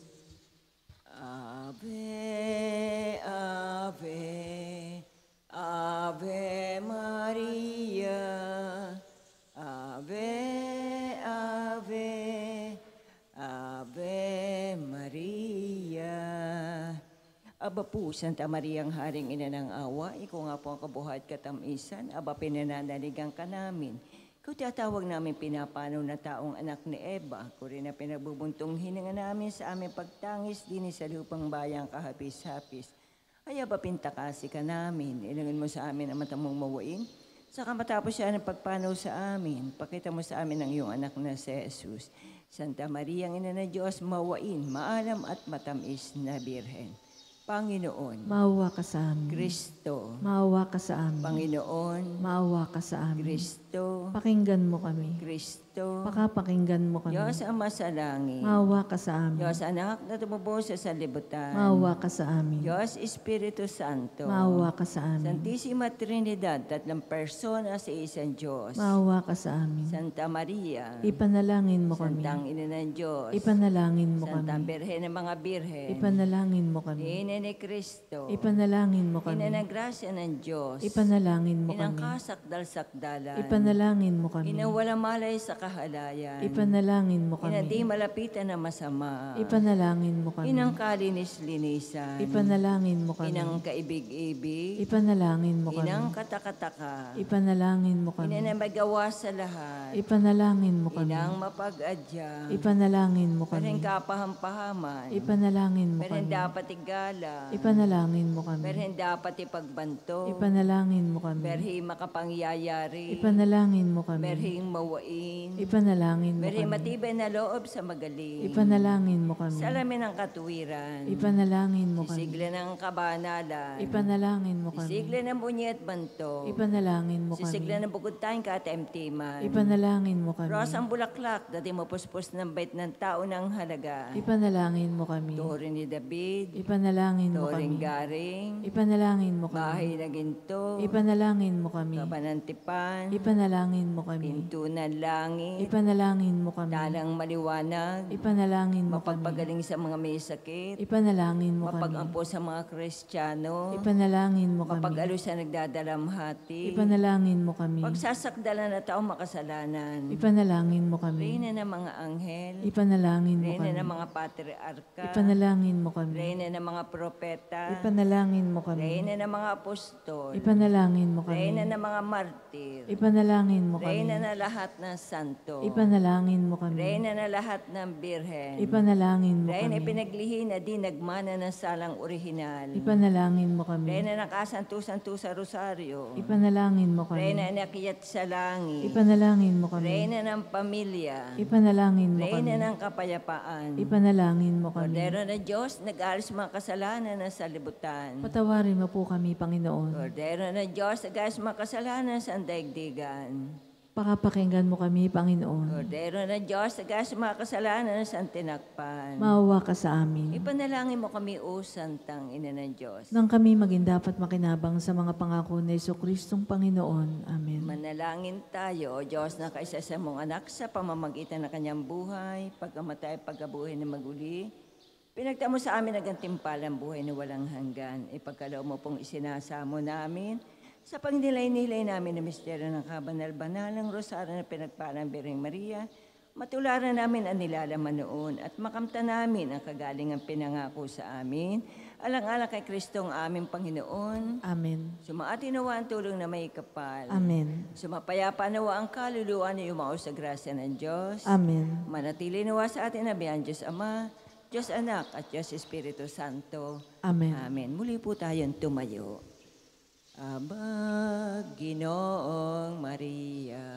[SPEAKER 1] Ave, Ave, Ave Maria, Ave, Ave, Ave Maria. Aba po, Santa Maria, ang Haring Ina ng Awa, ikaw nga po ang kabuhay at katamisan, aba pinananaligan ka namin. Ikaw tatawag namin pinapanaw na taong anak ni Eva, ko rin na pinagbubuntong hininga namin sa aming pagtangis din sa lupang bayang kahapis-hapis. Ay aba pintakasi ka namin, ilangin mo sa amin ang matamong mawain, saka matapos siya ng pagpanaw sa amin, pakita mo sa amin ang iyong anak na si Jesus. Santa Maria, ang Ina ng Diyos, mawain, maalam at matamis na Birhen. Panginoon,
[SPEAKER 2] Maawa ka sa amin.
[SPEAKER 1] Kristo,
[SPEAKER 2] Maawa ka sa amin.
[SPEAKER 1] Panginoon,
[SPEAKER 2] Maawa ka sa amin.
[SPEAKER 1] Kristo,
[SPEAKER 2] Pakinggan mo kami.
[SPEAKER 1] Kristo,
[SPEAKER 2] Pakapakinggan mo kami.
[SPEAKER 1] Diyos Ama sa langit,
[SPEAKER 2] Maawa ka sa amin.
[SPEAKER 1] Diyos Anak na tumubo sa sanlibutan,
[SPEAKER 2] Maawa ka sa amin.
[SPEAKER 1] Diyos Espiritu Santo,
[SPEAKER 2] Maawa ka sa amin.
[SPEAKER 1] Santisima Trinidad, tatlong persona sa isang Diyos,
[SPEAKER 2] Maawa ka sa amin.
[SPEAKER 1] Santa Maria,
[SPEAKER 2] Ipanalangin mo kami.
[SPEAKER 1] Santang Ina ng Diyos,
[SPEAKER 2] Ipanalangin mo
[SPEAKER 1] Santang
[SPEAKER 2] kami.
[SPEAKER 1] Birhen ng mga Birhen,
[SPEAKER 2] Ipanalangin mo kami.
[SPEAKER 1] Ina ni Kristo,
[SPEAKER 2] Ipanalangin mo
[SPEAKER 1] Ina
[SPEAKER 2] kami.
[SPEAKER 1] ng grasya ng Diyos,
[SPEAKER 2] Ipanalangin mo
[SPEAKER 1] Inang
[SPEAKER 2] kami.
[SPEAKER 1] kasakdal-sakdalan,
[SPEAKER 2] Ipanalangin mo kami.
[SPEAKER 1] Inang walang malay sa kahalayan,
[SPEAKER 2] Ipanalangin mo
[SPEAKER 1] Inang di
[SPEAKER 2] kami.
[SPEAKER 1] malapitan na masama,
[SPEAKER 2] Ipanalangin mo kami.
[SPEAKER 1] Inang kalinis-linisan,
[SPEAKER 2] Ipanalangin mo kami.
[SPEAKER 1] Inang kaibig-ibig,
[SPEAKER 2] Ipanalangin mo kami.
[SPEAKER 1] Inang katakataka,
[SPEAKER 2] Ipanalangin mo kami.
[SPEAKER 1] Inang magawa sa lahat,
[SPEAKER 2] Ipanalangin mo kami.
[SPEAKER 1] Inang mapag-adya,
[SPEAKER 2] Ipanalangin mo
[SPEAKER 1] Perhen
[SPEAKER 2] kami.
[SPEAKER 1] kapahampahaman,
[SPEAKER 2] Ipanalangin mo
[SPEAKER 1] Perhen
[SPEAKER 2] kami.
[SPEAKER 1] dapat igala,
[SPEAKER 2] Ipanalangin mo kami.
[SPEAKER 1] Perhen dapat ipagbanto,
[SPEAKER 2] Ipanalangin mo kami.
[SPEAKER 1] Berhi makapangyayari,
[SPEAKER 2] Ipanalangin mo kami.
[SPEAKER 1] Berhing mawain,
[SPEAKER 2] Ipanalangin mo
[SPEAKER 1] Berhi
[SPEAKER 2] kami.
[SPEAKER 1] matibay na loob sa magaling,
[SPEAKER 2] Ipanalangin mo kami.
[SPEAKER 1] Salamin ng katuwiran,
[SPEAKER 2] Ipanalangin mo kami.
[SPEAKER 1] Sisigla ng kabanalan,
[SPEAKER 2] Ipanalangin mo kami.
[SPEAKER 1] Sisigla ng bunyi at banto,
[SPEAKER 2] Ipanalangin mo kami.
[SPEAKER 1] Sisigla ng bukod tayong katemtiman,
[SPEAKER 2] Ipanalangin mo kami.
[SPEAKER 1] Rosang bulaklak, dati mapuspos ng bait ng tao ng halaga,
[SPEAKER 2] Ipanalangin mo kami.
[SPEAKER 1] Tore ni David,
[SPEAKER 2] Ipanalangin mo
[SPEAKER 1] Toring
[SPEAKER 2] kami.
[SPEAKER 1] garing,
[SPEAKER 2] Ipanalangin mo
[SPEAKER 1] Bahay
[SPEAKER 2] kami.
[SPEAKER 1] na ginto,
[SPEAKER 2] Ipanalangin mo kami.
[SPEAKER 1] Kapanantipan,
[SPEAKER 2] Ipanalangin mo kami.
[SPEAKER 1] Pinto ng langit,
[SPEAKER 2] Ipanalangin mo kami.
[SPEAKER 1] Talang maliwanag,
[SPEAKER 2] Ipanalangin mo kami.
[SPEAKER 1] Mapagpagaling sa mga may sakit,
[SPEAKER 2] Ipanalangin mo kami.
[SPEAKER 1] Mapag-ampo sa mga Kristiyano,
[SPEAKER 2] Ipanalangin mo kami.
[SPEAKER 1] Mapag-alo sa nagdadalamhati,
[SPEAKER 2] Ipanalangin mo kami.
[SPEAKER 1] Pagsasakdalan na taong makasalanan,
[SPEAKER 2] Ipanalangin mo kami.
[SPEAKER 1] Reyna ng mga anghel,
[SPEAKER 2] Ipanalangin mo
[SPEAKER 1] Reyna
[SPEAKER 2] kami.
[SPEAKER 1] ng mga patriarka,
[SPEAKER 2] Ipanalangin mo kami.
[SPEAKER 1] Reyna ng mga propeta,
[SPEAKER 2] Ipanalangin mo kami.
[SPEAKER 1] Reyna ng mga apostol,
[SPEAKER 2] Ipanalangin mo kami.
[SPEAKER 1] Reyna ng mga martir,
[SPEAKER 2] Ipanalangin mo
[SPEAKER 1] Reyna
[SPEAKER 2] kami.
[SPEAKER 1] na lahat ng santo.
[SPEAKER 2] Ipanalangin mo kami.
[SPEAKER 1] Reyna na lahat ng birhen.
[SPEAKER 2] Ipanalangin mo
[SPEAKER 1] Reyna
[SPEAKER 2] kami.
[SPEAKER 1] pinaglihi na di nagmana ng salang orihinal.
[SPEAKER 2] Ipanalangin mo kami.
[SPEAKER 1] Reyna nakasanto-santo sa rosaryo.
[SPEAKER 2] Ipanalangin mo
[SPEAKER 1] Reyna
[SPEAKER 2] kami.
[SPEAKER 1] nakiyat sa langit.
[SPEAKER 2] Ipanalangin mo kami.
[SPEAKER 1] Reyna ng pamilya.
[SPEAKER 2] Ipanalangin mo
[SPEAKER 1] Reyna
[SPEAKER 2] kami.
[SPEAKER 1] ng kapayapaan.
[SPEAKER 2] Ipanalangin mo kami.
[SPEAKER 1] Kordero na Diyos, nag-alis mga kasalanan ng salibutan.
[SPEAKER 2] Patawarin mo po kami, Panginoon.
[SPEAKER 1] Kordero na Diyos, nag-alis mga kasalanan sa daigdigan.
[SPEAKER 2] Pakapakinggan mo kami, Panginoon.
[SPEAKER 1] Kordero na Diyos, nag-alis mga kasalanan sa tinakpan.
[SPEAKER 2] Maawa ka sa amin.
[SPEAKER 1] Ipanalangin mo kami, O Santang Ina ng Diyos.
[SPEAKER 2] Nang kami maging dapat makinabang sa mga pangako ni Jesucristong Panginoon. Amen.
[SPEAKER 1] Manalangin tayo, O Diyos, na kaisa sa mong anak sa pamamagitan ng kanyang buhay, pagkamatay, pagkabuhay na maguli. Pinagtamo sa amin ang gantimpalang buhay na walang hanggan. Ipagkaloob mo pong isinasamo namin sa pagnilay-nilay namin na misteryo ng kabanal-banalang rosaryo na pinagpalang Birheng Maria, matularan namin ang nilalaman noon at makamta namin ang kagalingang pinangako sa amin, alang-alang kay Kristong aming Panginoon.
[SPEAKER 2] Amen.
[SPEAKER 1] Sumaati nawa ang tulong na may kapal.
[SPEAKER 2] Amen.
[SPEAKER 1] Sumapayapa nawa ang kaluluwa na yumao sa grasya ng Diyos.
[SPEAKER 2] Amen.
[SPEAKER 1] Manatili nawa sa atin na biyan Diyos Ama, Diyos Anak at Diyos Espiritu Santo.
[SPEAKER 2] Amen.
[SPEAKER 1] Amen. Muli po tayong tumayo. Aba, Ginoong Maria,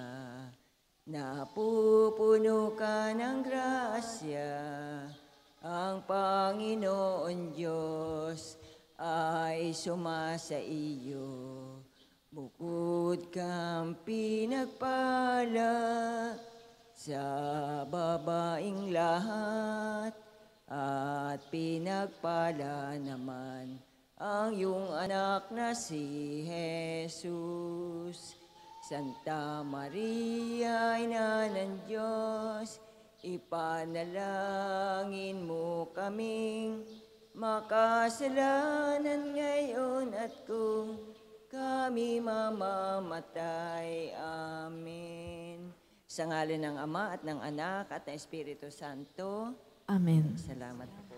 [SPEAKER 1] napupuno ka ng grasya, ang Panginoon Diyos ay sumasa iyo. Bukod kang pinagpala sa babaing lahat, at pinagpala naman ang iyong anak na si Jesus. Santa Maria, Ina ng Diyos, ipanalangin mo kaming makasalanan ngayon at kung kami mamamatay. Amen. Sa ngalan ng Ama at ng Anak at ng Espiritu Santo.
[SPEAKER 2] Amen.
[SPEAKER 1] Salamat po.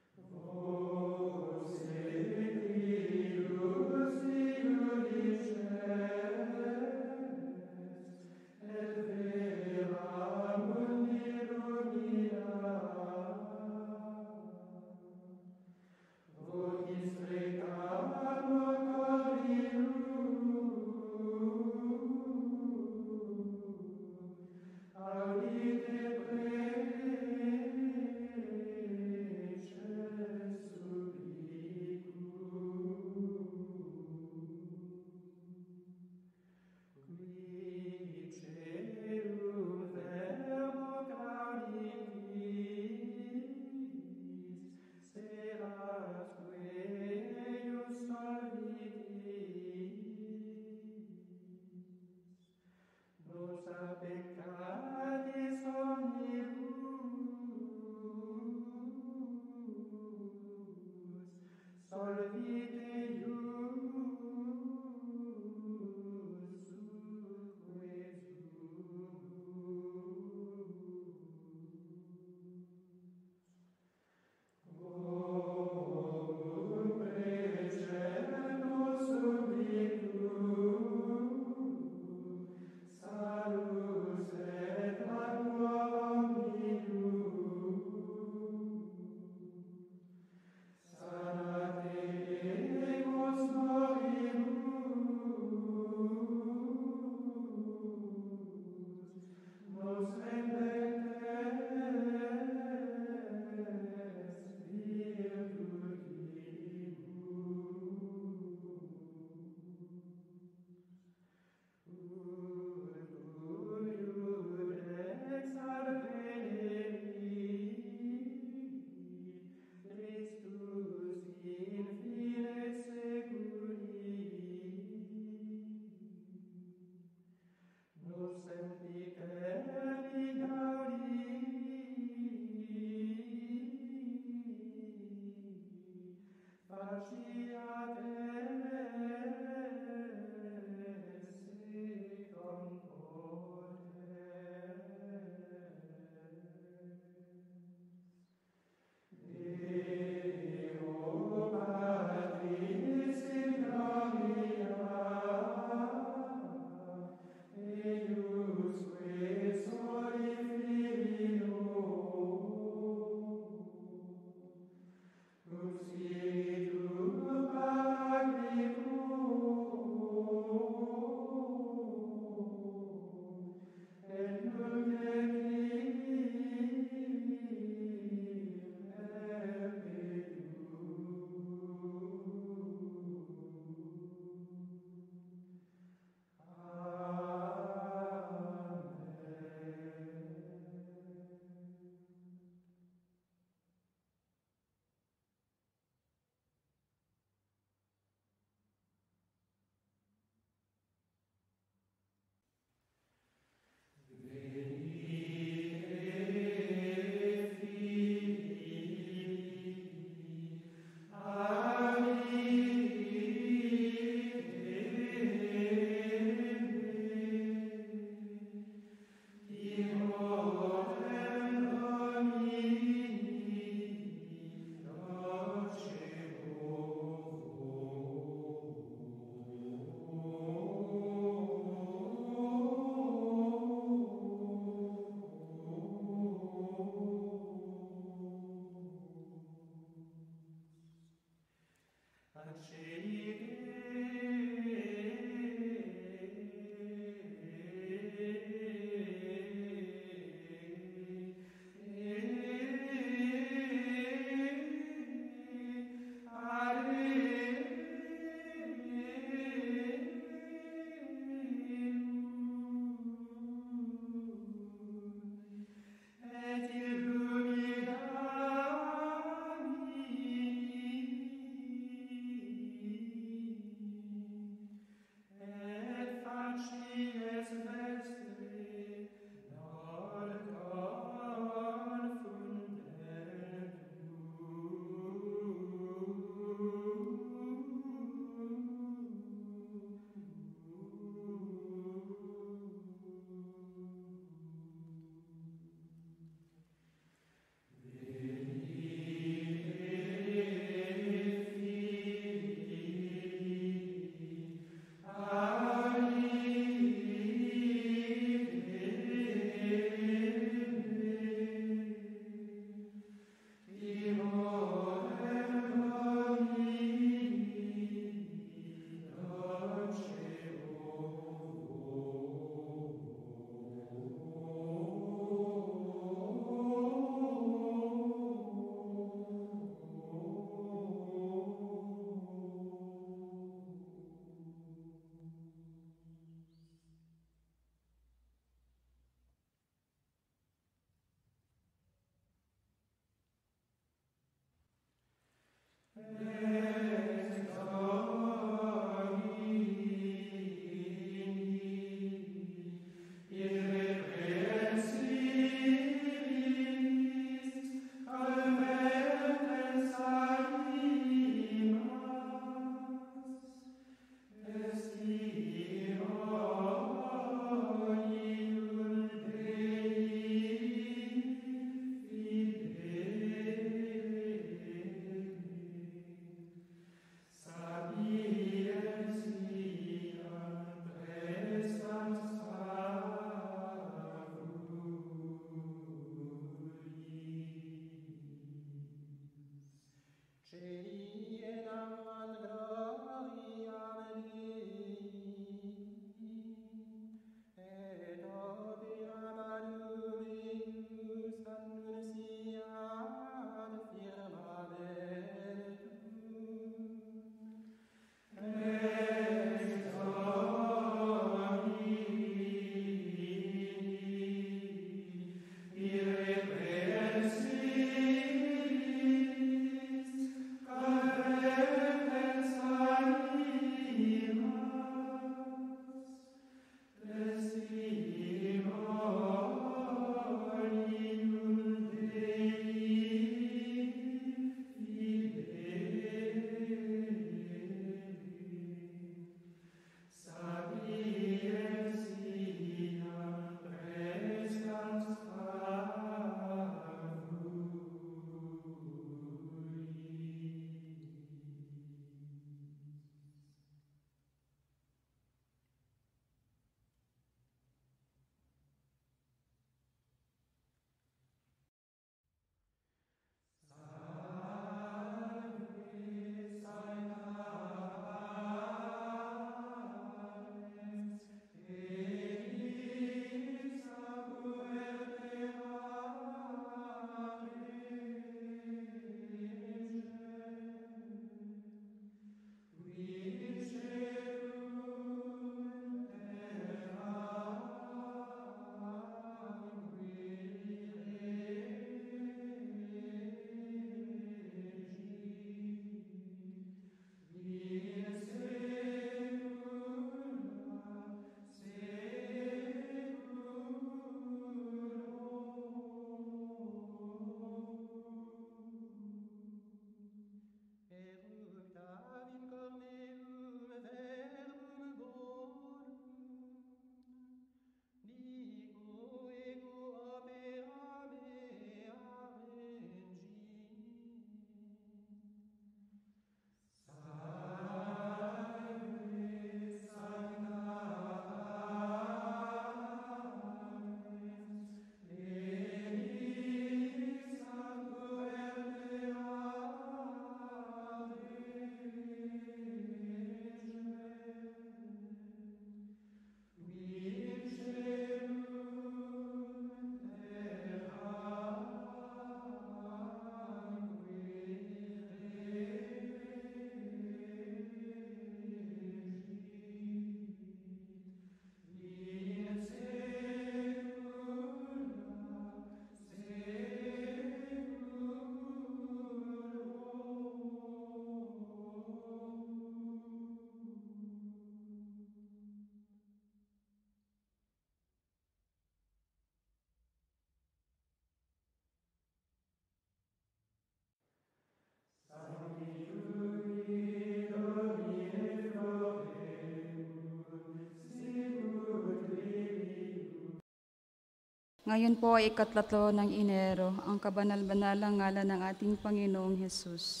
[SPEAKER 3] Ngayon po ay ikatlatlo ng Enero, ang kabanal-banalang ngalan ng ating Panginoong Hesus.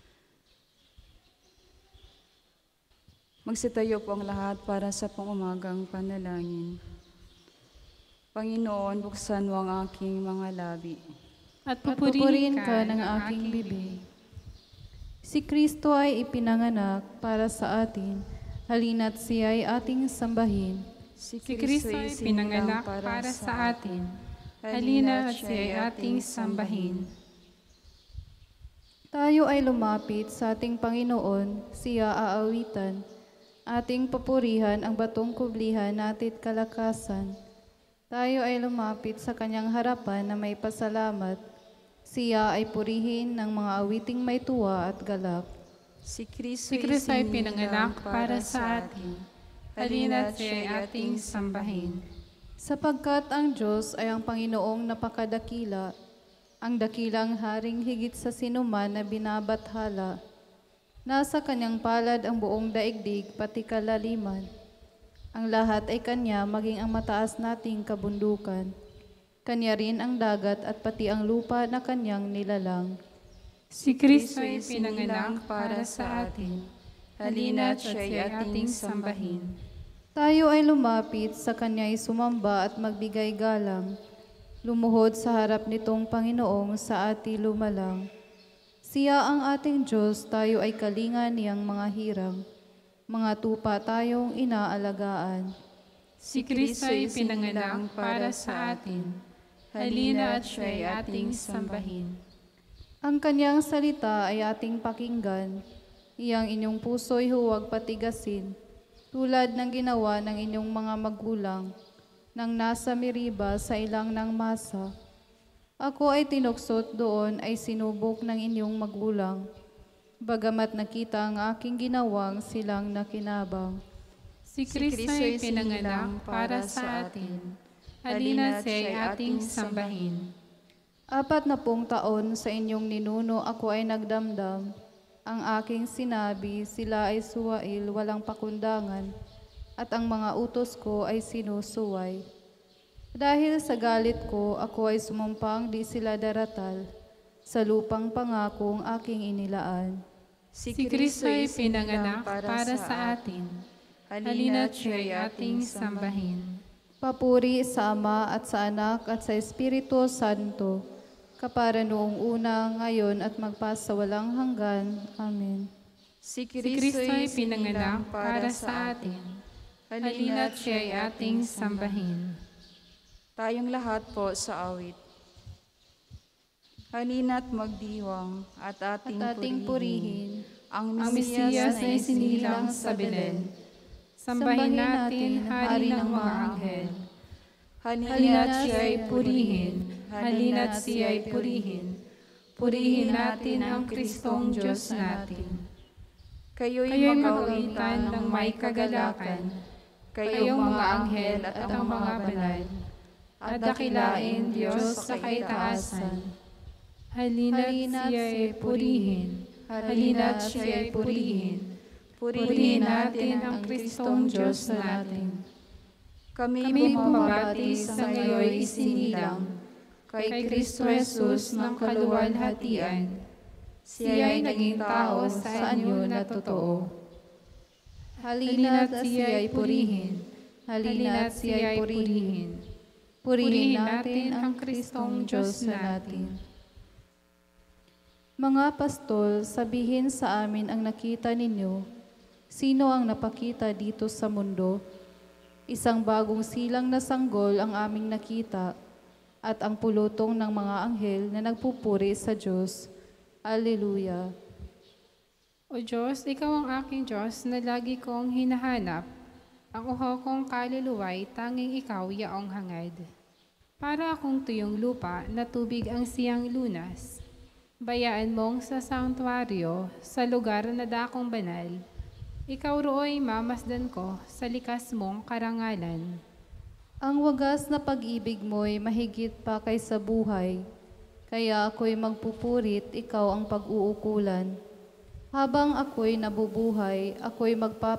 [SPEAKER 3] Magsitayo po ang lahat para sa pangumagang panalangin. Panginoon, buksan mo ang aking mga labi.
[SPEAKER 4] At pupurihin ka ng aking bibig. Si Kristo ay ipinanganak para sa atin, halina't siya ay ating sambahin.
[SPEAKER 3] Si
[SPEAKER 4] Si Kristo ay pinanganak para sa atin, halina at siya ay ating sambahin. Tayo ay lumapit sa ating Panginoon, siya aawitan, ating papurihan ang batong kublihan natit kalakasan. Tayo ay lumapit sa kanyang harapan na may pasalamat, siya ay purihin ng mga awiting may tuwa at galak.
[SPEAKER 3] Si Kristo,
[SPEAKER 4] Si Kristo ay pinanganak para sa atin, halina't siya ay ating sambahin. Sapagkat ang Diyos ay ang Panginoong napakadakila, ang dakilang haring higit sa sinuman na binabathala. Nasa kanyang palad ang buong daigdig pati kalaliman. Ang lahat ay kanya, maging ang mataas nating kabundukan. Kanya rin ang dagat at pati ang lupa na kanyang nilalang. Si Kristo ay pinanganak para sa atin, halina't siya ay ating sambahin. Tayo ay lumapit sa kanya'y sumamba at magbigay galang, lumuhod sa harap nitong Panginoong sa ati lumalang. Siya ang ating Diyos, tayo ay kalinga niyang mga hirang, mga tupa tayong inaalagaan. Si Kristo ay pinanganak para sa atin, halina at siya ay ating sambahin. Ang kanyang salita ay ating pakinggan, iyang inyong puso'y huwag patigasin, tulad ng ginawa ng inyong mga magulang, nang nasa Meriba sa ilang ng masa. Ako ay tinuksot doon ay sinubok ng inyong magulang, bagamat nakita ang aking ginawang silang nakinabang. Si Kristo ay pinanganak para sa atin, halina siya ay ating sambahin. Apat na pong taon sa inyong ninuno ako ay nagdamdam, ang aking sinabi sila ay suwail walang pakundangan, at ang mga utos ko ay sinusuway. Dahil sa galit ko, ako ay sumumpang di sila daratal, sa lupang pangakong aking inilaan. Si Kristo ay pinanganak para sa atin, halina't siya ay ating sambahin. Papuri sa Ama at sa Anak at sa Espiritu Santo, kapara noong una, ngayon at magpasawalang hanggan. Amen.
[SPEAKER 3] Si
[SPEAKER 4] Si Kristo ay pinanganak para sa atin, halina't siya ay ating sambahin.
[SPEAKER 3] Tayong lahat po sa awit. Halina't magdiwang at ating,
[SPEAKER 4] At ating purihin
[SPEAKER 3] ang
[SPEAKER 4] ang Mesiyas na isinilang sa Belen. Sambahin natin, Hari ng mga anghel. Halina't siya ay purihin, halina't siya ay purihin. Purihin natin ang Kristong Diyos natin.
[SPEAKER 3] Kayo'y
[SPEAKER 4] Kayo'y
[SPEAKER 3] magawitan
[SPEAKER 4] magawitan ng may kagalakan, kayong mga anghel at ang mga banal, at dakilain Diyos sa kaitaasan. Halina't siya ay purihin, halina't siya ay purihin. Purihin natin ang Kristong Diyos natin.
[SPEAKER 3] Kami,
[SPEAKER 4] Kami
[SPEAKER 3] bumabati
[SPEAKER 4] bumabati sa ngayoy isinilang, kay Kristo Jesus ng kaluwalhatian. Siya ay naging tao sa anyo na totoo. Halina't siya ay purihin, halina't siya ay purihin. Purihin natin ang Kristong Diyos natin. Mga pastol, sabihin sa amin ang nakita ninyo. Sino ang napakita dito sa mundo? Isang bagong silang na sanggol ang aming nakita, at ang pulutong ng mga anghel na nagpupuri sa Diyos. Alleluia.
[SPEAKER 5] O Diyos, Ikaw ang aking Diyos na lagi kong hinahanap. Ang uhaw kong kaluluwa'y tanging Ikaw yaong hangad. Para akong tuyong lupa na tubig ang siyang lunas. Bayaan mong sa sanktuaryo, sa lugar na dakong banal. Ikaw roo'y mamasdan ko sa likas mong karangalan.
[SPEAKER 4] Ang wagas na pag-ibig mo'y mahigit pa kaysa buhay, kaya ako'y magpupurit, ikaw ang pag-uukulan. Habang ako'y nabubuhay, ako'y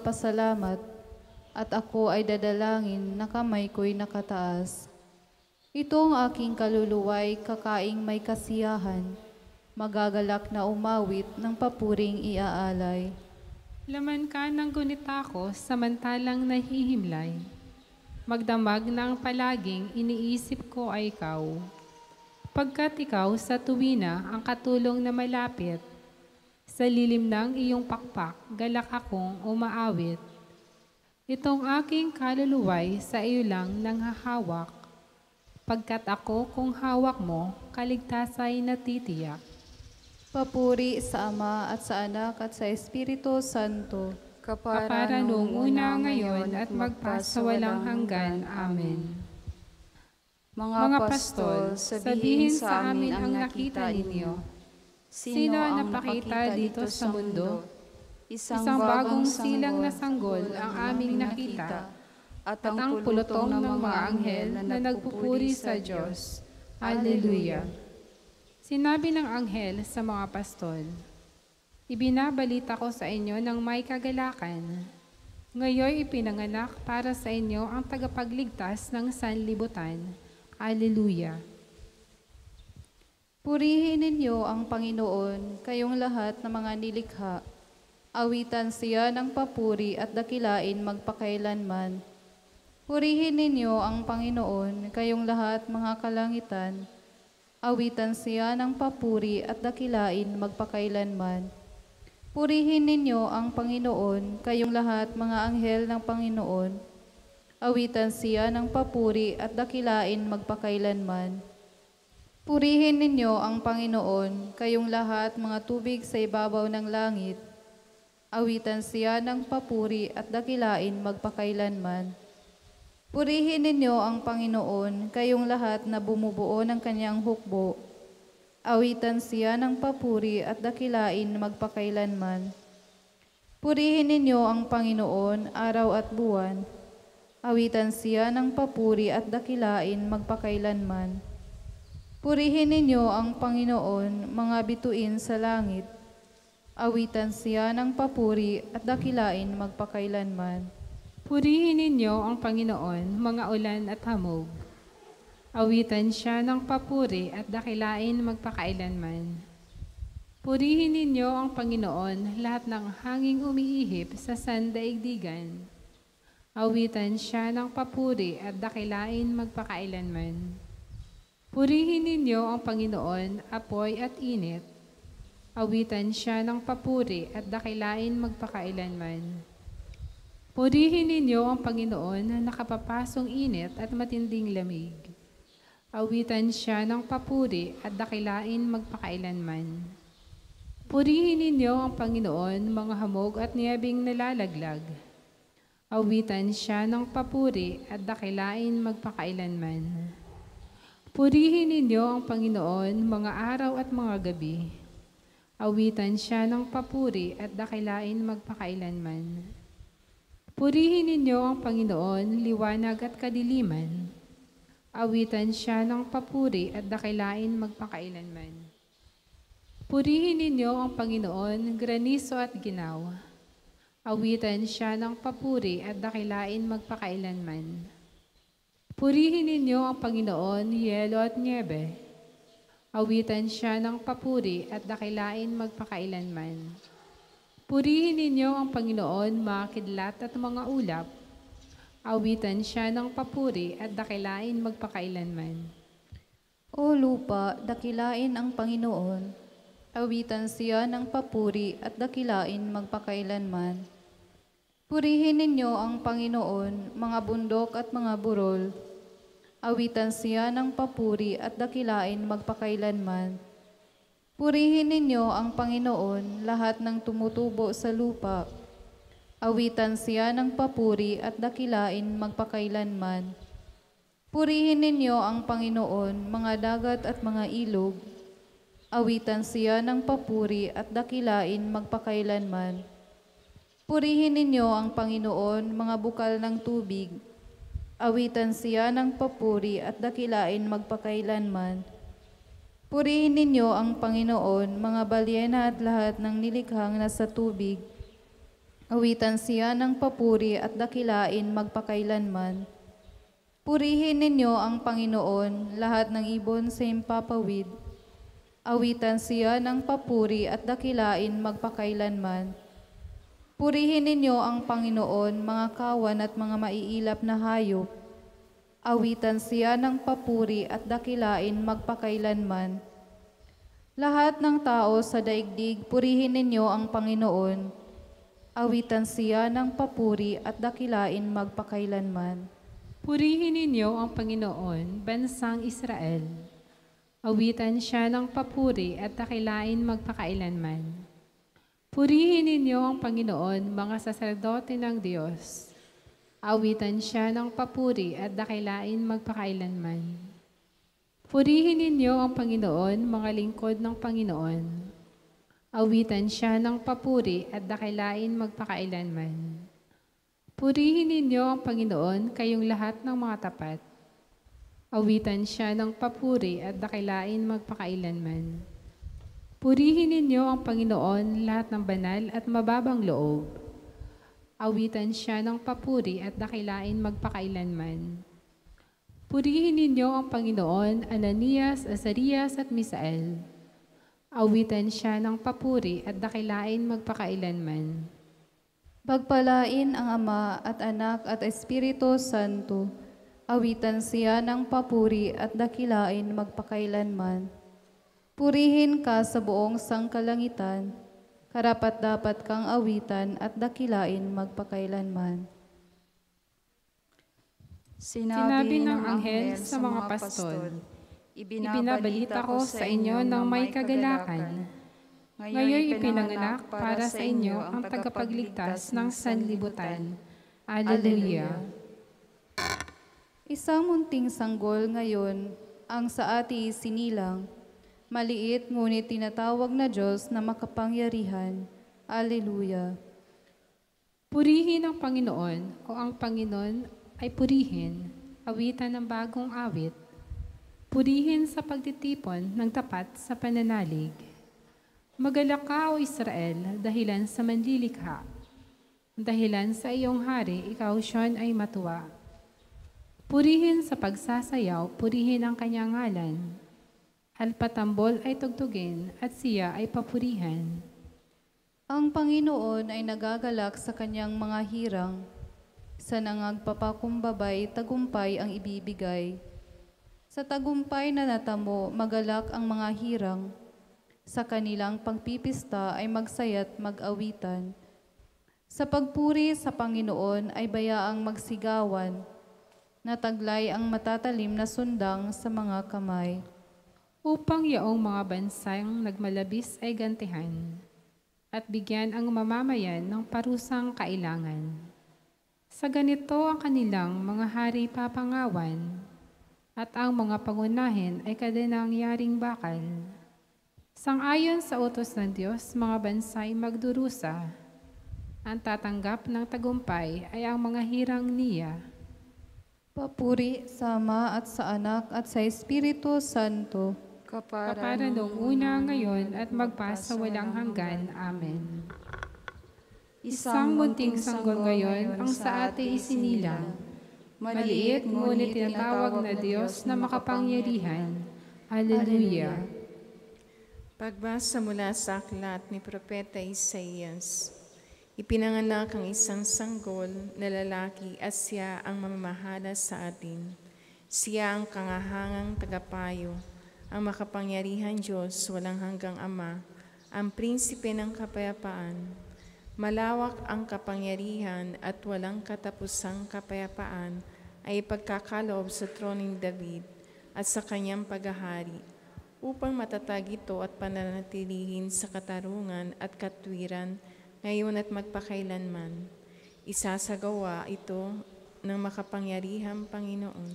[SPEAKER 4] magpapasalamat, at ako ay dadalangin na kamay ko'y nakataas. Ito ang aking kaluluway, kakaing may kasiyahan, magagalak na umawit ng papuring iaalay.
[SPEAKER 5] Laman ka ng gunita ko, samantalang nahihimlay. Magdamag ng palaging iniisip ko ay ikaw. Pagkat ikaw sa tuwina ang katulong na malapit, sa lilim ng iyong pakpak, galak akong umaawit. Itong aking kaluluway sa iyo lang nanghahawak, pagkat ako kung hawak mo, kaligtasay natitiyak.
[SPEAKER 4] Papuri sa Ama at sa Anak at sa Espiritu Santo.
[SPEAKER 5] Kapara noong una ngayon at magpasawalang hanggan. Amen.
[SPEAKER 3] Mga pastol, sabihin sa amin ang nakita ninyo.
[SPEAKER 5] Sino ang napakita dito sa mundo? Isang bagong silang na sanggol ang aming nakita, at ang pulutong ng mga anghel na nagpupuri sa Diyos. Alleluia. Sinabi ng anghel sa mga pastol, ibinabalita ko sa inyo ng may kagalakan. Ngayon ipinanganak para sa inyo ang tagapagligtas ng sanlibutan. Alleluia.
[SPEAKER 4] Purihin ninyo ang Panginoon, kayong lahat ng mga nilikha. Awitan siya ng papuri at dakilain magpakailanman. Purihin ninyo ang Panginoon, kayong lahat mga kalangitan. Awitan siya ng papuri at dakilain magpakailanman. Purihin ninyo ang Panginoon, kayong lahat mga anghel ng Panginoon. Awitan siya ng papuri at dakilain magpakailanman. Purihin ninyo ang Panginoon, kayong lahat mga tubig sa ibabaw ng langit. Awitan siya ng papuri at dakilain magpakailanman. Purihin ninyo ang Panginoon, kayong lahat na bumubuo ng kanyang hukbo. Awitan siya ng papuri at dakilain magpakailanman. Purihin ninyo ang Panginoon, araw at buwan. Awitan siya ng papuri at dakilain magpakailanman. Purihin ninyo ang Panginoon, mga bituin sa langit. Awitan siya ng papuri at dakilain magpakailanman.
[SPEAKER 5] Purihin ninyo ang Panginoon, mga ulan at hamog. Awitan siya ng papuri at dakilain magpakailanman. Purihin ninyo ang Panginoon, lahat ng hanging umiihip sa sandaigdigan. Awitan siya ng papuri at dakilain magpakailanman. Purihin ninyo ang Panginoon, apoy at init. Awitan siya ng papuri at dakilain magpakailanman. Purihin ninyo ang Panginoon na nakapapasong init at matinding lamig. Awitan siya ng papuri at dakilain magpakailanman. Purihin ninyo ang Panginoon, mga hamog at niyabing nalalaglag. Awitan siya ng papuri at dakilain magpakailanman. Purihin ninyo ang Panginoon, mga araw at mga gabi. Awitan siya ng papuri at dakilain magpakailanman. Purihin ninyo ang Panginoon, liwanag at kadiliman. Awitan siya ng papuri at dakilain magpakailanman. Purihin ninyo ang Panginoon, granizo at ginaw. Awitan siya ng papuri at dakilain magpakailanman. Purihin ninyo ang Panginoon, yelo at niebe. Awitan siya ng papuri at dakilain magpakailanman. Purihin ninyo ang Panginoon, mga kidlat at mga ulap. Awitan siya ng papuri at dakilain magpakailanman.
[SPEAKER 4] O lupa, dakilain ang Panginoon. Awitan siya ng papuri at dakilain magpakailanman. Purihin ninyo ang Panginoon, mga bundok at mga burol. Awitan siya ng papuri at dakilain magpakailanman. Purihin ninyo ang Panginoon, lahat ng tumutubo sa lupa. Awitan siya ng papuri at dakilain magpakailanman. Purihin ninyo ang Panginoon, mga dagat at mga ilog. Awitan siya ng papuri at dakilain magpakailanman. Purihin ninyo ang Panginoon, mga bukal ng tubig. Awitan siya ng papuri at dakilain magpakailanman. Purihin ninyo ang Panginoon, mga balyena at lahat ng nilikhang nasa tubig. Awitan siya ng papuri at dakilain magpakailanman. Purihin ninyo ang Panginoon, lahat ng ibon sa impapawid. Awitan siya ng papuri at dakilain magpakailanman. Purihin ninyo ang Panginoon, mga kawan at mga maiilap na hayop. Awitan siya ng papuri at dakilain magpakailanman. Lahat ng tao sa daigdig, purihin ninyo ang Panginoon. Awitan siya ng papuri at dakilain magpakailanman.
[SPEAKER 5] Purihin ninyo ang Panginoon, bansang Israel. Awitan siya ng papuri at dakilain magpakailanman. Purihin ninyo ang Panginoon, mga saserdote ng Diyos. Awitan siya ng papuri at dakilain magpakailanman. Purihin ninyo ang Panginoon, mga lingkod ng Panginoon. Awitan siya ng papuri at dakilain magpakailanman. Purihin ninyo ang Panginoon, kayong lahat ng mga tapat. Awitan siya ng papuri at dakilain magpakailanman. Purihin ninyo ang Panginoon, lahat ng banal at mababang loob. Awitan siya ng papuri at dakilain magpakailanman. Purihin ninyo ang Panginoon, Ananias, Azarias at Misael. Awitan siya ng papuri at dakilain magpakailanman.
[SPEAKER 4] Pagpalain ang Ama at Anak at Espiritu Santo. Awitan siya ng papuri at dakilain magpakailanman. Purihin ka sa buong sangkalangitan. Karapat-dapat kang awitan at dakilain magpakailanman.
[SPEAKER 5] Sinabi ng anghel sa mga pastol, ibinabalita ko sa inyo ng may kagalakan. Ngayon ipinanganak para sa inyo ang tagapagligtas ng sanlibutan. Alleluia.
[SPEAKER 4] Isang munting sanggol ngayon ang sa ati sinilang, maliit ngunit tinatawag na Diyos na makapangyarihan. Alleluia.
[SPEAKER 5] Purihin ang Panginoon, o ang Panginoon ay purihin, awitan ng bagong awit. Purihin sa pagtitipon ng tapat sa pananalig. Magalak ka, O Israel, dahilan sa manlilikha. Dahilan sa iyong hari, ikaw siyon ay matuwa. Purihin sa pagsasayaw, purihin ang kanyang ngalan. Alpatambol ay tugtugin at siya ay papurihan.
[SPEAKER 4] Ang Panginoon ay nagagalak sa kanyang mga hirang. Sa nangagpapakumbabay, tagumpay ang ibibigay. Sa tagumpay na natamo, magalak ang mga hirang. Sa kanilang pagpipista ay magsaya't mag-awitan. Sa pagpuri sa Panginoon ay bayaang magsigawan. Nataglay ang matatalim na sundang sa mga kamay.
[SPEAKER 5] Upang yaong mga bansang nagmalabis ay gantihan, at bigyan ang mamamayan ng parusang kailangan. Sa ganito ang kanilang mga hari papangawan, at ang mga pangunahin ay kadanangyaring bakal. Sang-ayon sa utos ng Diyos, mga bansay magdurusa. Ang tatanggap ng tagumpay ay ang mga hirang niya.
[SPEAKER 4] Papuri sa Ama at sa Anak at sa Espiritu Santo.
[SPEAKER 5] Kapara noong una, ngayon, at magpa sa walang hanggan. Amen. Isang munting sanggol ngayon ang sa ate isinilang. Maliit, ngunit tinatawag na Diyos na makapangyarihan. Alleluia.
[SPEAKER 6] Pagbasa mula sa aklat ni Propeta Isaías. Ipinanganak ang isang sanggol na lalaki at siya ang mamamahala sa atin. Siya ang kangahangang tagapayo, ang makapangyarihan Diyos, walang hanggang Ama, ang prinsipe ng kapayapaan. Malawak ang kapangyarihan at walang katapusang kapayapaan ay ipagkakaloob sa troning David at sa kanyang paghahari, upang matatag ito at pananatilihin sa katarungan at katwiran ngayon at magpakailanman. Isasagawa ito ng makapangyarihang Panginoon.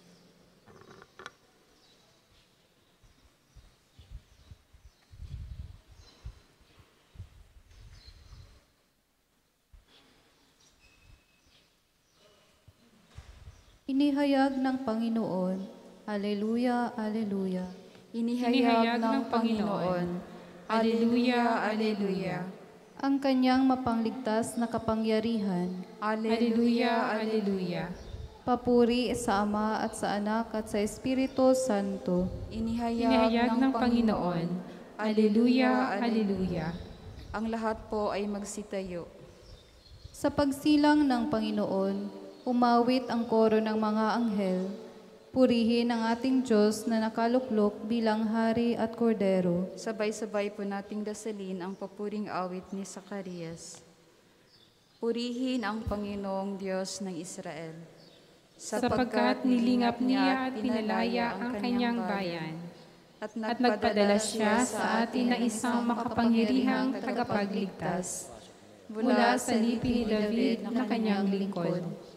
[SPEAKER 4] Inihayag ng Panginoon. Alleluia, alleluia.
[SPEAKER 3] Inihayag ng Panginoon. Alleluia, alleluia.
[SPEAKER 4] Ang kanyang mapangligtas na kapangyarihan.
[SPEAKER 3] Alleluia, alleluia.
[SPEAKER 4] Papuri sa Ama at sa Anak at sa Espiritu Santo.
[SPEAKER 3] Inihayag,
[SPEAKER 5] Inihayag ng Panginoon. Alleluia, Alleluia.
[SPEAKER 3] Ang lahat po ay magsitayo.
[SPEAKER 4] Sa pagsilang ng Panginoon, umawit ang koro ng mga anghel. Purihin ang ating Diyos na nakaluklok bilang Hari at Kordero.
[SPEAKER 3] Sabay-sabay po nating dasalin ang papuring awit ni Zacarias. Purihin ang Panginoong Diyos ng Israel,
[SPEAKER 5] Sapagkat nilingap niya at pinalaya ang kanyang bayan, at nagpadala siya sa atin na isang makapangyarihang tagapagligtas mula sa lipi ni David na kanyang lingkod.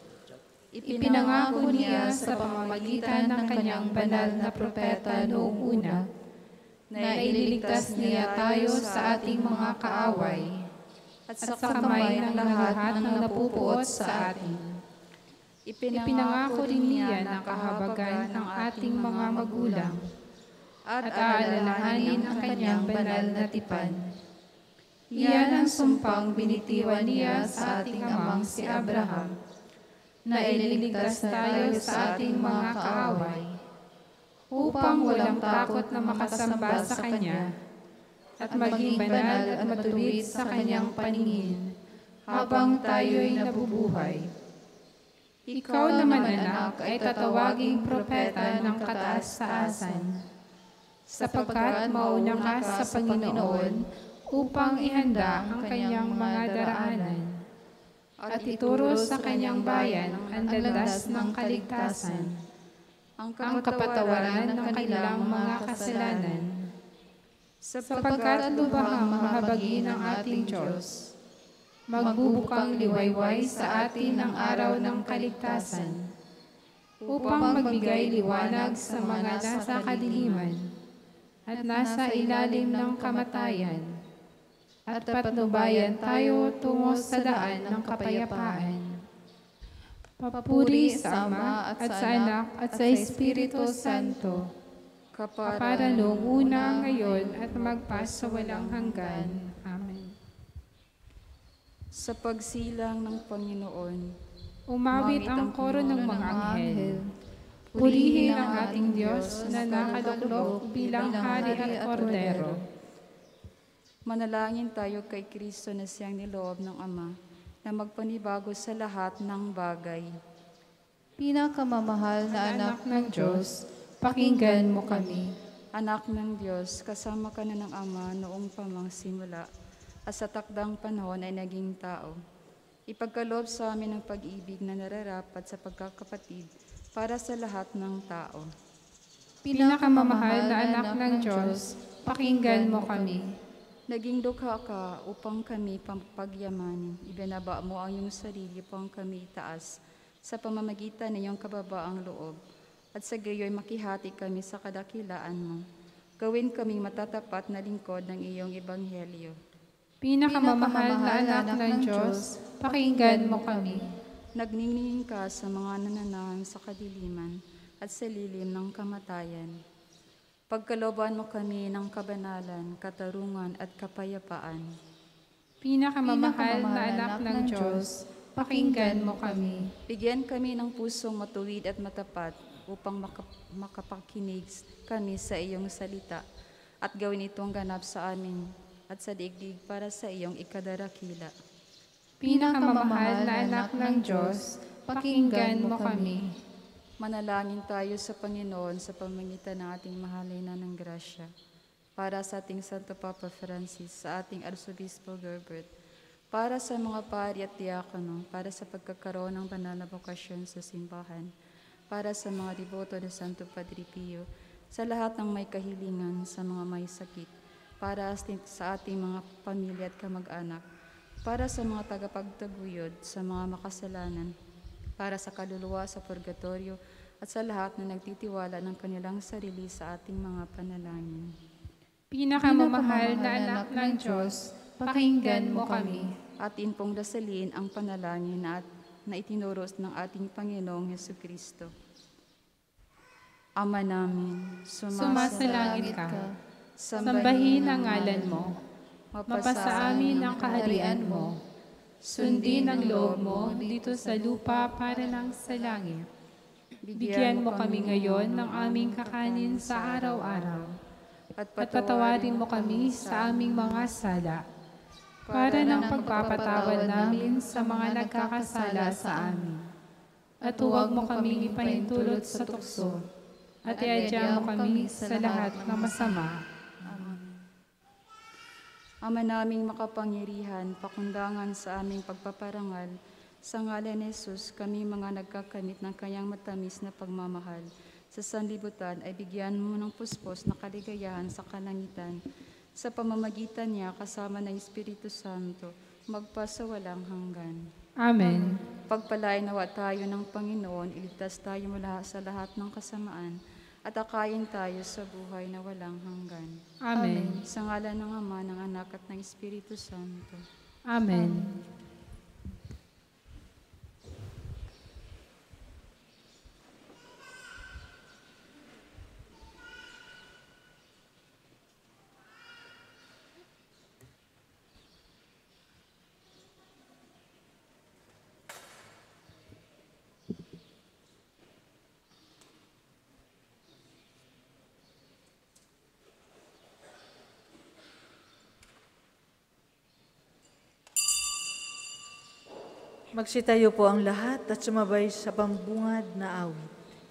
[SPEAKER 5] Ipinangako niya sa pamamagitan ng kanyang banal na propeta noong una na ililigtas niya tayo sa ating mga kaaway at sa kamay ng lahat ng napupuot sa atin. Ipinangako rin niya na kahabagan ng ating mga magulang at aalalahanin ang kanyang banal na tipan. Iyan ang sumpang binitiwan niya sa ating amang si Abraham, na ililigtas tayo sa ating mga kaaway, upang walang takot na makasamba sa Kanya, at maging banal at matuwid sa Kanyang paningin, habang tayo'y nabubuhay. Ikaw naman, anak, ay tatawaging propeta ng kataas-taasan, sapagkat mauna ka sa Panginoon upang ihanda ang Kanyang mga daraanan, at ituro sa kanyang bayan ang landas ng kaligtasan, ang kapatawaran ng kanilang mga kasalanan. Sapagkat lubhang mahabagin ang ating Diyos, magbubukang liwayway sa atin ang araw ng kaligtasan, upang magbigay liwanag sa mga nasa kadiliman at nasa ilalim ng kamatayan, at patnubayan tayo tungo sa daan ng kapayapaan. Papuri sa Ama at sa Anak at sa Espiritu Santo, kapara noong una, ngayon, at magpas sa walang hanggan. Amen.
[SPEAKER 3] Sa pagsilang ng Panginoon,
[SPEAKER 5] Umawit ang koro ng mga anghel. Purihin ang ating Diyos na nakaluklok bilang Hari at Kordero.
[SPEAKER 3] manalangin tayo kay Kristo na siyang niloob ng Ama na magpanibago sa lahat ng bagay.
[SPEAKER 4] Pinakamamahal na anak ng Diyos, pakinggan mo kami.
[SPEAKER 3] Anak ng Diyos, kasama ka na ng Ama noong pamang simula at sa takdang panahon ay naging tao. Ipagkaloob sa amin ang pag-ibig na nararapat sa pagkakapatid para sa lahat ng tao.
[SPEAKER 5] Pinakamamahal na anak ng Diyos, pakinggan mo kami.
[SPEAKER 3] Naging dukha ka upang kami pagyamanin. Ibinaba mo ang iyong sarili upang kami itaas sa pamamagitan ng iyong kababaang loob. At sa gayoy makihati kami sa kadakilaan mo. Gawin kaming matatapat na lingkod ng iyong ebanghelyo.
[SPEAKER 5] Pinakamamahal na anak ng Diyos, pakinggan mo kami.
[SPEAKER 3] Nagningning ka sa mga nananahan sa kadiliman at sa lilim ng kamatayan. Pagkalooban mo kami ng kabanalan, katarungan at kapayapaan.
[SPEAKER 5] Pinakamamahal na anak ng Diyos, pakinggan mo kami.
[SPEAKER 3] Bigyan kami ng pusong matuwid at matapat upang makap makapakinig kami sa iyong salita at gawin itong ganap sa amin at sa digdig para sa iyong ikadarakila.
[SPEAKER 5] Pinakamamahal na anak ng Diyos, pakinggan mo kami.
[SPEAKER 3] Manalangin tayo sa Panginoon sa pamamagitan ng ating mahalina ng grasya para sa ating Santo Papa Francis, sa ating Arsobispo Gerbert, para sa mga pari at diakono, para sa pagkakaroon ng banal na bokasyon sa simbahan, para sa mga deboto ni Santo Padre Pio, sa lahat ng may kahilingan, sa mga may sakit, para sa ating mga pamilya at kamag-anak, para sa mga tagapagtaguyod, sa mga makasalanan, para sa kaluluwa sa purgatorio, at sa lahat na nagtitiwala ng kanilang sarili sa ating mga panalangin.
[SPEAKER 5] Pinakamamahal na anak ng Diyos, pakinggan mo kami.
[SPEAKER 3] Atin pong dasalin ang panalangin na, na itinuro ng ating Panginoong Hesukristo. Ama namin,
[SPEAKER 5] sumasalangit ka, sambahin ang ngalan mo, mapasa amin ang kaharian mo, sundin ang loob mo dito sa lupa para ng sa langit. Bigyan mo kami ngayon ng aming kakanin sa araw-araw. At patawarin mo kami sa aming mga sala, para ng pagpapatawad namin sa mga nagkakasala sa amin. At huwag mo kaming ipahintulot sa tukso, at iadya mo kami sa lahat ng masama.
[SPEAKER 3] Ama naming makapangyarihan, pakundangan sa aming pagpaparangal, sa ngalan ni Jesus, kami mga nagkakamit ng kanyang matamis na pagmamahal. Sa sanlibutan ay bigyan mo ng puspos na kaligayahan sa kalangitan. Sa pamamagitan niya, kasama ng Espiritu Santo, magpasawalang hanggan.
[SPEAKER 5] Amen.
[SPEAKER 3] Pagpalain nawa tayo ng Panginoon, iligtas tayo mula sa lahat ng kasamaan, at akayin tayo sa buhay na walang hanggan.
[SPEAKER 5] Amen.
[SPEAKER 3] Sa ngalan ng Ama, ng Anak at ng Espiritu Santo.
[SPEAKER 5] Amen.
[SPEAKER 2] Magsitayo po ang lahat at sumabay sa pambungad na awit.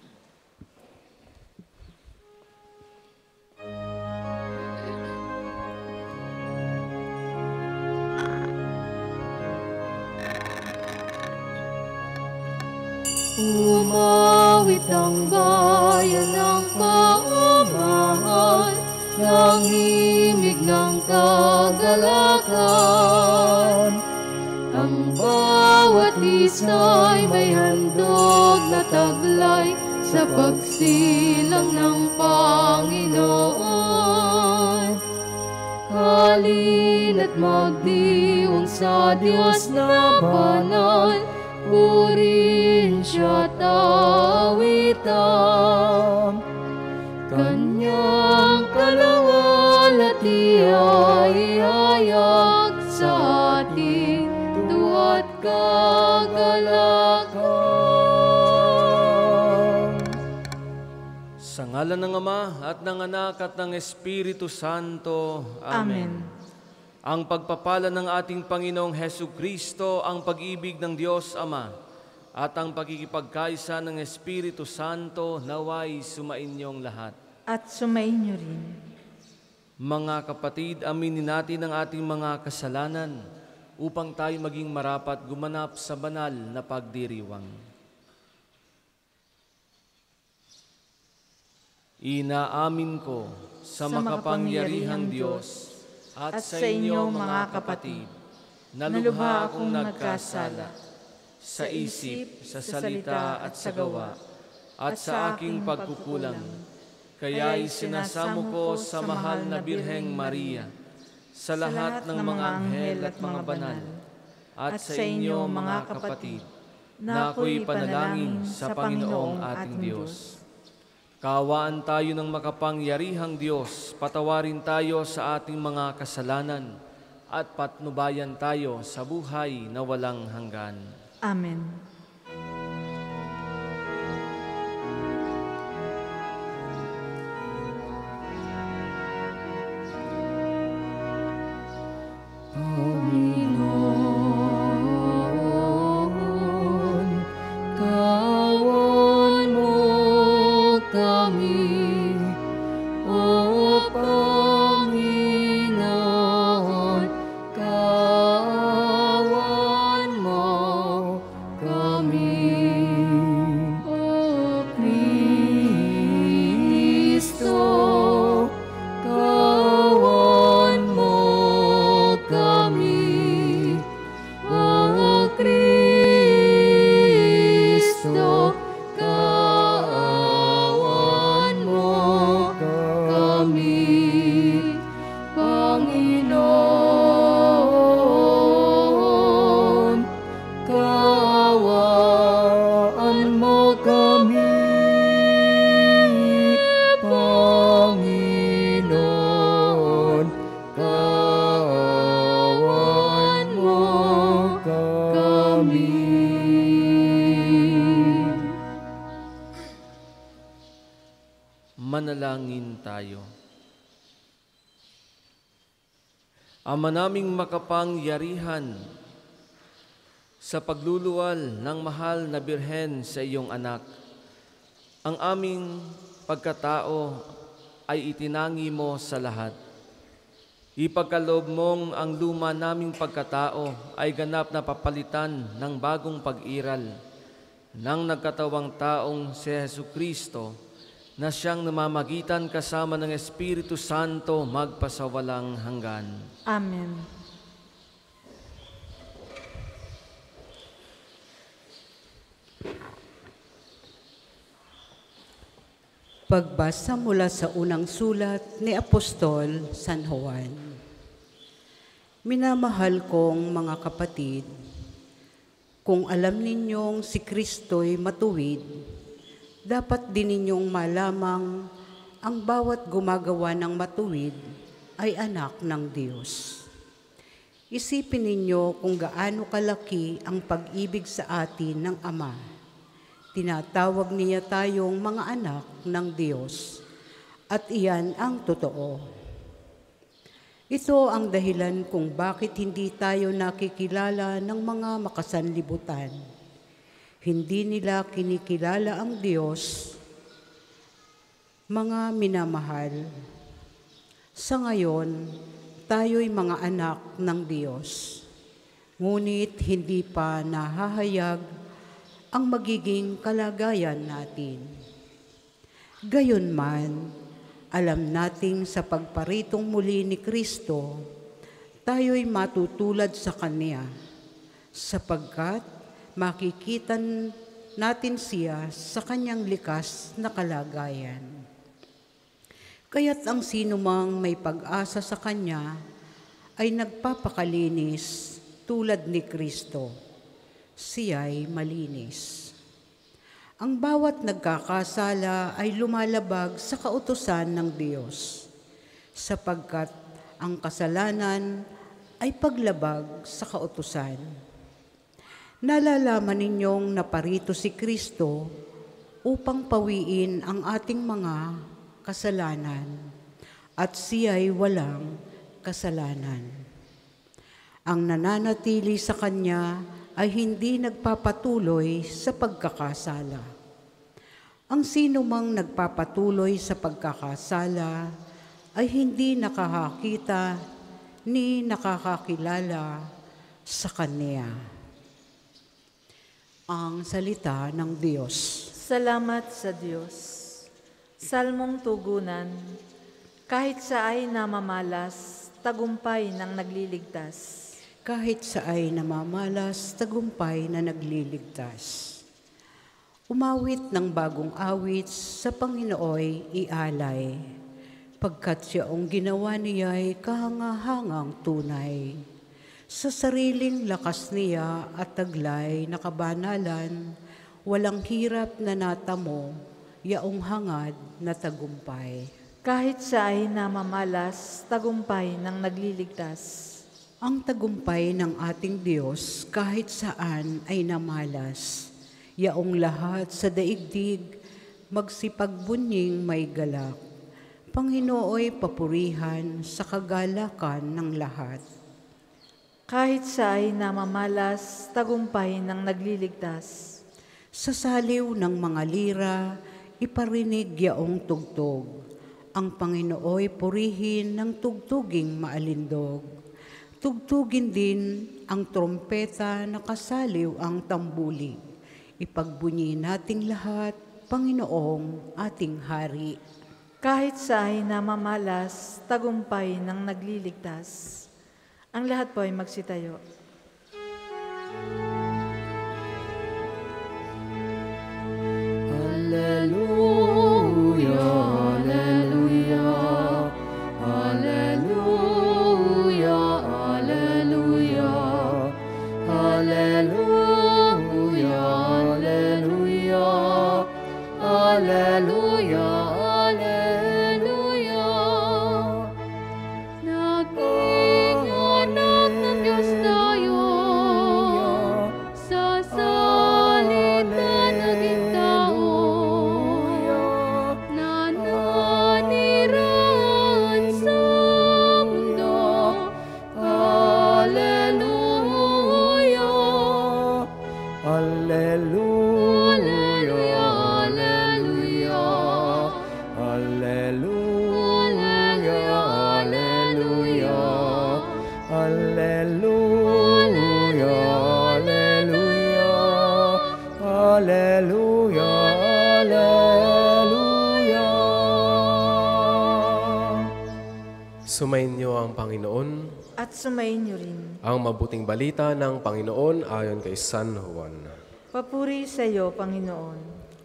[SPEAKER 7] Umawit ang bayan ng paumangan, ng himig ng kagalakan. Ang bawat isa'y may handog na taglay sa pagsilang ng Panginoon. Halina't magdiwang sa Diyos na banal, purihin siya't awitan. Kanyang kalawalati ay ihayag sa ating tuwa't kagalakan.
[SPEAKER 8] Sa ngalan ng Ama at ng Anak at ng Espiritu Santo. Amen.
[SPEAKER 2] Amen.
[SPEAKER 8] Ang pagpapala ng ating Panginoong Hesukristo, ang pag-ibig ng Diyos Ama, at ang pagkikipagkaisa ng Espiritu Santo naway sumainyong lahat.
[SPEAKER 2] At sumainyo rin.
[SPEAKER 8] Mga kapatid, aminin natin ang ating mga kasalanan upang tayo maging marapat gumanap sa banal na pagdiriwang. Inaamin ko sa,
[SPEAKER 2] Sa
[SPEAKER 8] makapangyarihang
[SPEAKER 2] makapangyarihang
[SPEAKER 8] Diyos at,
[SPEAKER 2] at
[SPEAKER 8] sa inyo mga kapatid, na lubha akong nagkasala sa isip, sa salita at sa gawa, at sa aking pagkukulang. Kaya'y sinasamo ko sa mahal na Birheng Maria, sa lahat ng mga anghel at mga banal, at sa inyo mga kapatid, na ako'y panalangin sa Panginoong ating Diyos. Kaawaan tayo ng makapangyarihang Diyos, patawarin tayo sa ating mga kasalanan, at patnubayan tayo sa buhay na walang hanggan.
[SPEAKER 2] Amen.
[SPEAKER 7] Panginoon, kawan mo kami. O Panginoon, kawan mo kami.
[SPEAKER 8] Manalangin tayo. Ama naming makapangyarihan, sa pagluluwal ng mahal na Birhen sa iyong anak, ang aming pagkatao ay itinangi mo sa lahat. Ipagkaloob mong ang luma naming pagkatao ay ganap na papalitan ng bagong pag-iral ng nagkatawang taong si Jesucristo, na siyang namamagitan kasama ng Espiritu Santo magpasawalang hanggan.
[SPEAKER 2] Amen.
[SPEAKER 9] Pagbasa mula sa unang sulat ni Apostol San Juan. Minamahal kong mga kapatid, kung alam ninyong si Kristo'y matuwid, dapat din ninyong malamang ang bawat gumagawa ng matuwid ay anak ng Diyos. Isipin ninyo kung gaano kalaki ang pag-ibig sa atin ng Ama. Tinatawag niya tayong mga anak ng Diyos, at iyan ang totoo. Ito ang dahilan kung bakit hindi tayo nakikilala ng mga makasanlibutan. Hindi nila kinikilala ang Diyos, mga minamahal. Sa ngayon, tayo'y mga anak ng Diyos, ngunit hindi pa nahahayag ang magiging kalagayan natin. Gayunman, alam nating sa pagparitong muli ni Kristo, tayo'y matutulad sa Kanya, sapagkat makikita natin siya sa Kanyang likas na kalagayan. Kaya't ang sinumang may pag-asa sa Kanya ay nagpapakalinis tulad ni Kristo. Siya'y malinis. Ang bawat nagkakasala ay lumalabag sa kautusan ng Diyos, sapagkat ang kasalanan ay paglabag sa kautusan. Nalalaman ninyong naparito si Kristo upang pawiin ang ating mga kasalanan, at siya'y walang kasalanan. Ang nananatili sa Kanya ay hindi nagpapatuloy sa pagkakasala. Ang sinumang nagpapatuloy sa pagkakasala ay hindi nakakakita ni nakakakilala sa Kanya. Ang salita ng Diyos.
[SPEAKER 2] Salamat sa Diyos. Salmong tugunan, kahit sa ay namamalas, tagumpay ng nagliligtas.
[SPEAKER 9] Kahit sa ay namamalas, tagumpay na nagliligtas. Umawit ng bagong awit sa Panginooy ialay, pagkat siyaong ginawa niya'y kahangahangang tunay. Sa sariling lakas niya at taglay na kabanalan, walang hirap na natamo, yaong hangad na tagumpay.
[SPEAKER 2] Kahit sa ay namamalas, tagumpay ng nagliligtas.
[SPEAKER 9] Ang tagumpay ng ating Diyos kahit saan ay namalas, yaong lahat sa daigdig magsipagbunying may galak. Panginooy papurihan sa kagalakan ng lahat.
[SPEAKER 2] Kahit sa ay namamalas, tagumpay ng nagliligtas.
[SPEAKER 9] Sa saliw ng mga lira, iparinig yaong tugtog. Ang Panginooy purihin ng tugtuging maalindog. Tugtugin din ang trompeta na kasaliw ang tambuli. Ipagbunyi nating lahat, Panginoong ating Hari.
[SPEAKER 2] Kahit sa ay namamalas, tagumpay ng nagliligtas. Ang lahat po ay magsitayo.
[SPEAKER 7] Alleluia, alleluia, alleluia, alleluia, alleluia, alleluia, alleluia, alleluia. Naging anak ng Diyos tayo, sa salita naging tao, Alleluia, alleluia, alleluia, alleluia, alleluia, alleluia, alleluia, alleluia.
[SPEAKER 10] Sumainyo ang Panginoon.
[SPEAKER 2] At sumayin niyo rin.
[SPEAKER 10] Ang mabuting balita ng Panginoon ayon kay San Juan.
[SPEAKER 2] Papuri sa iyo, Panginoon.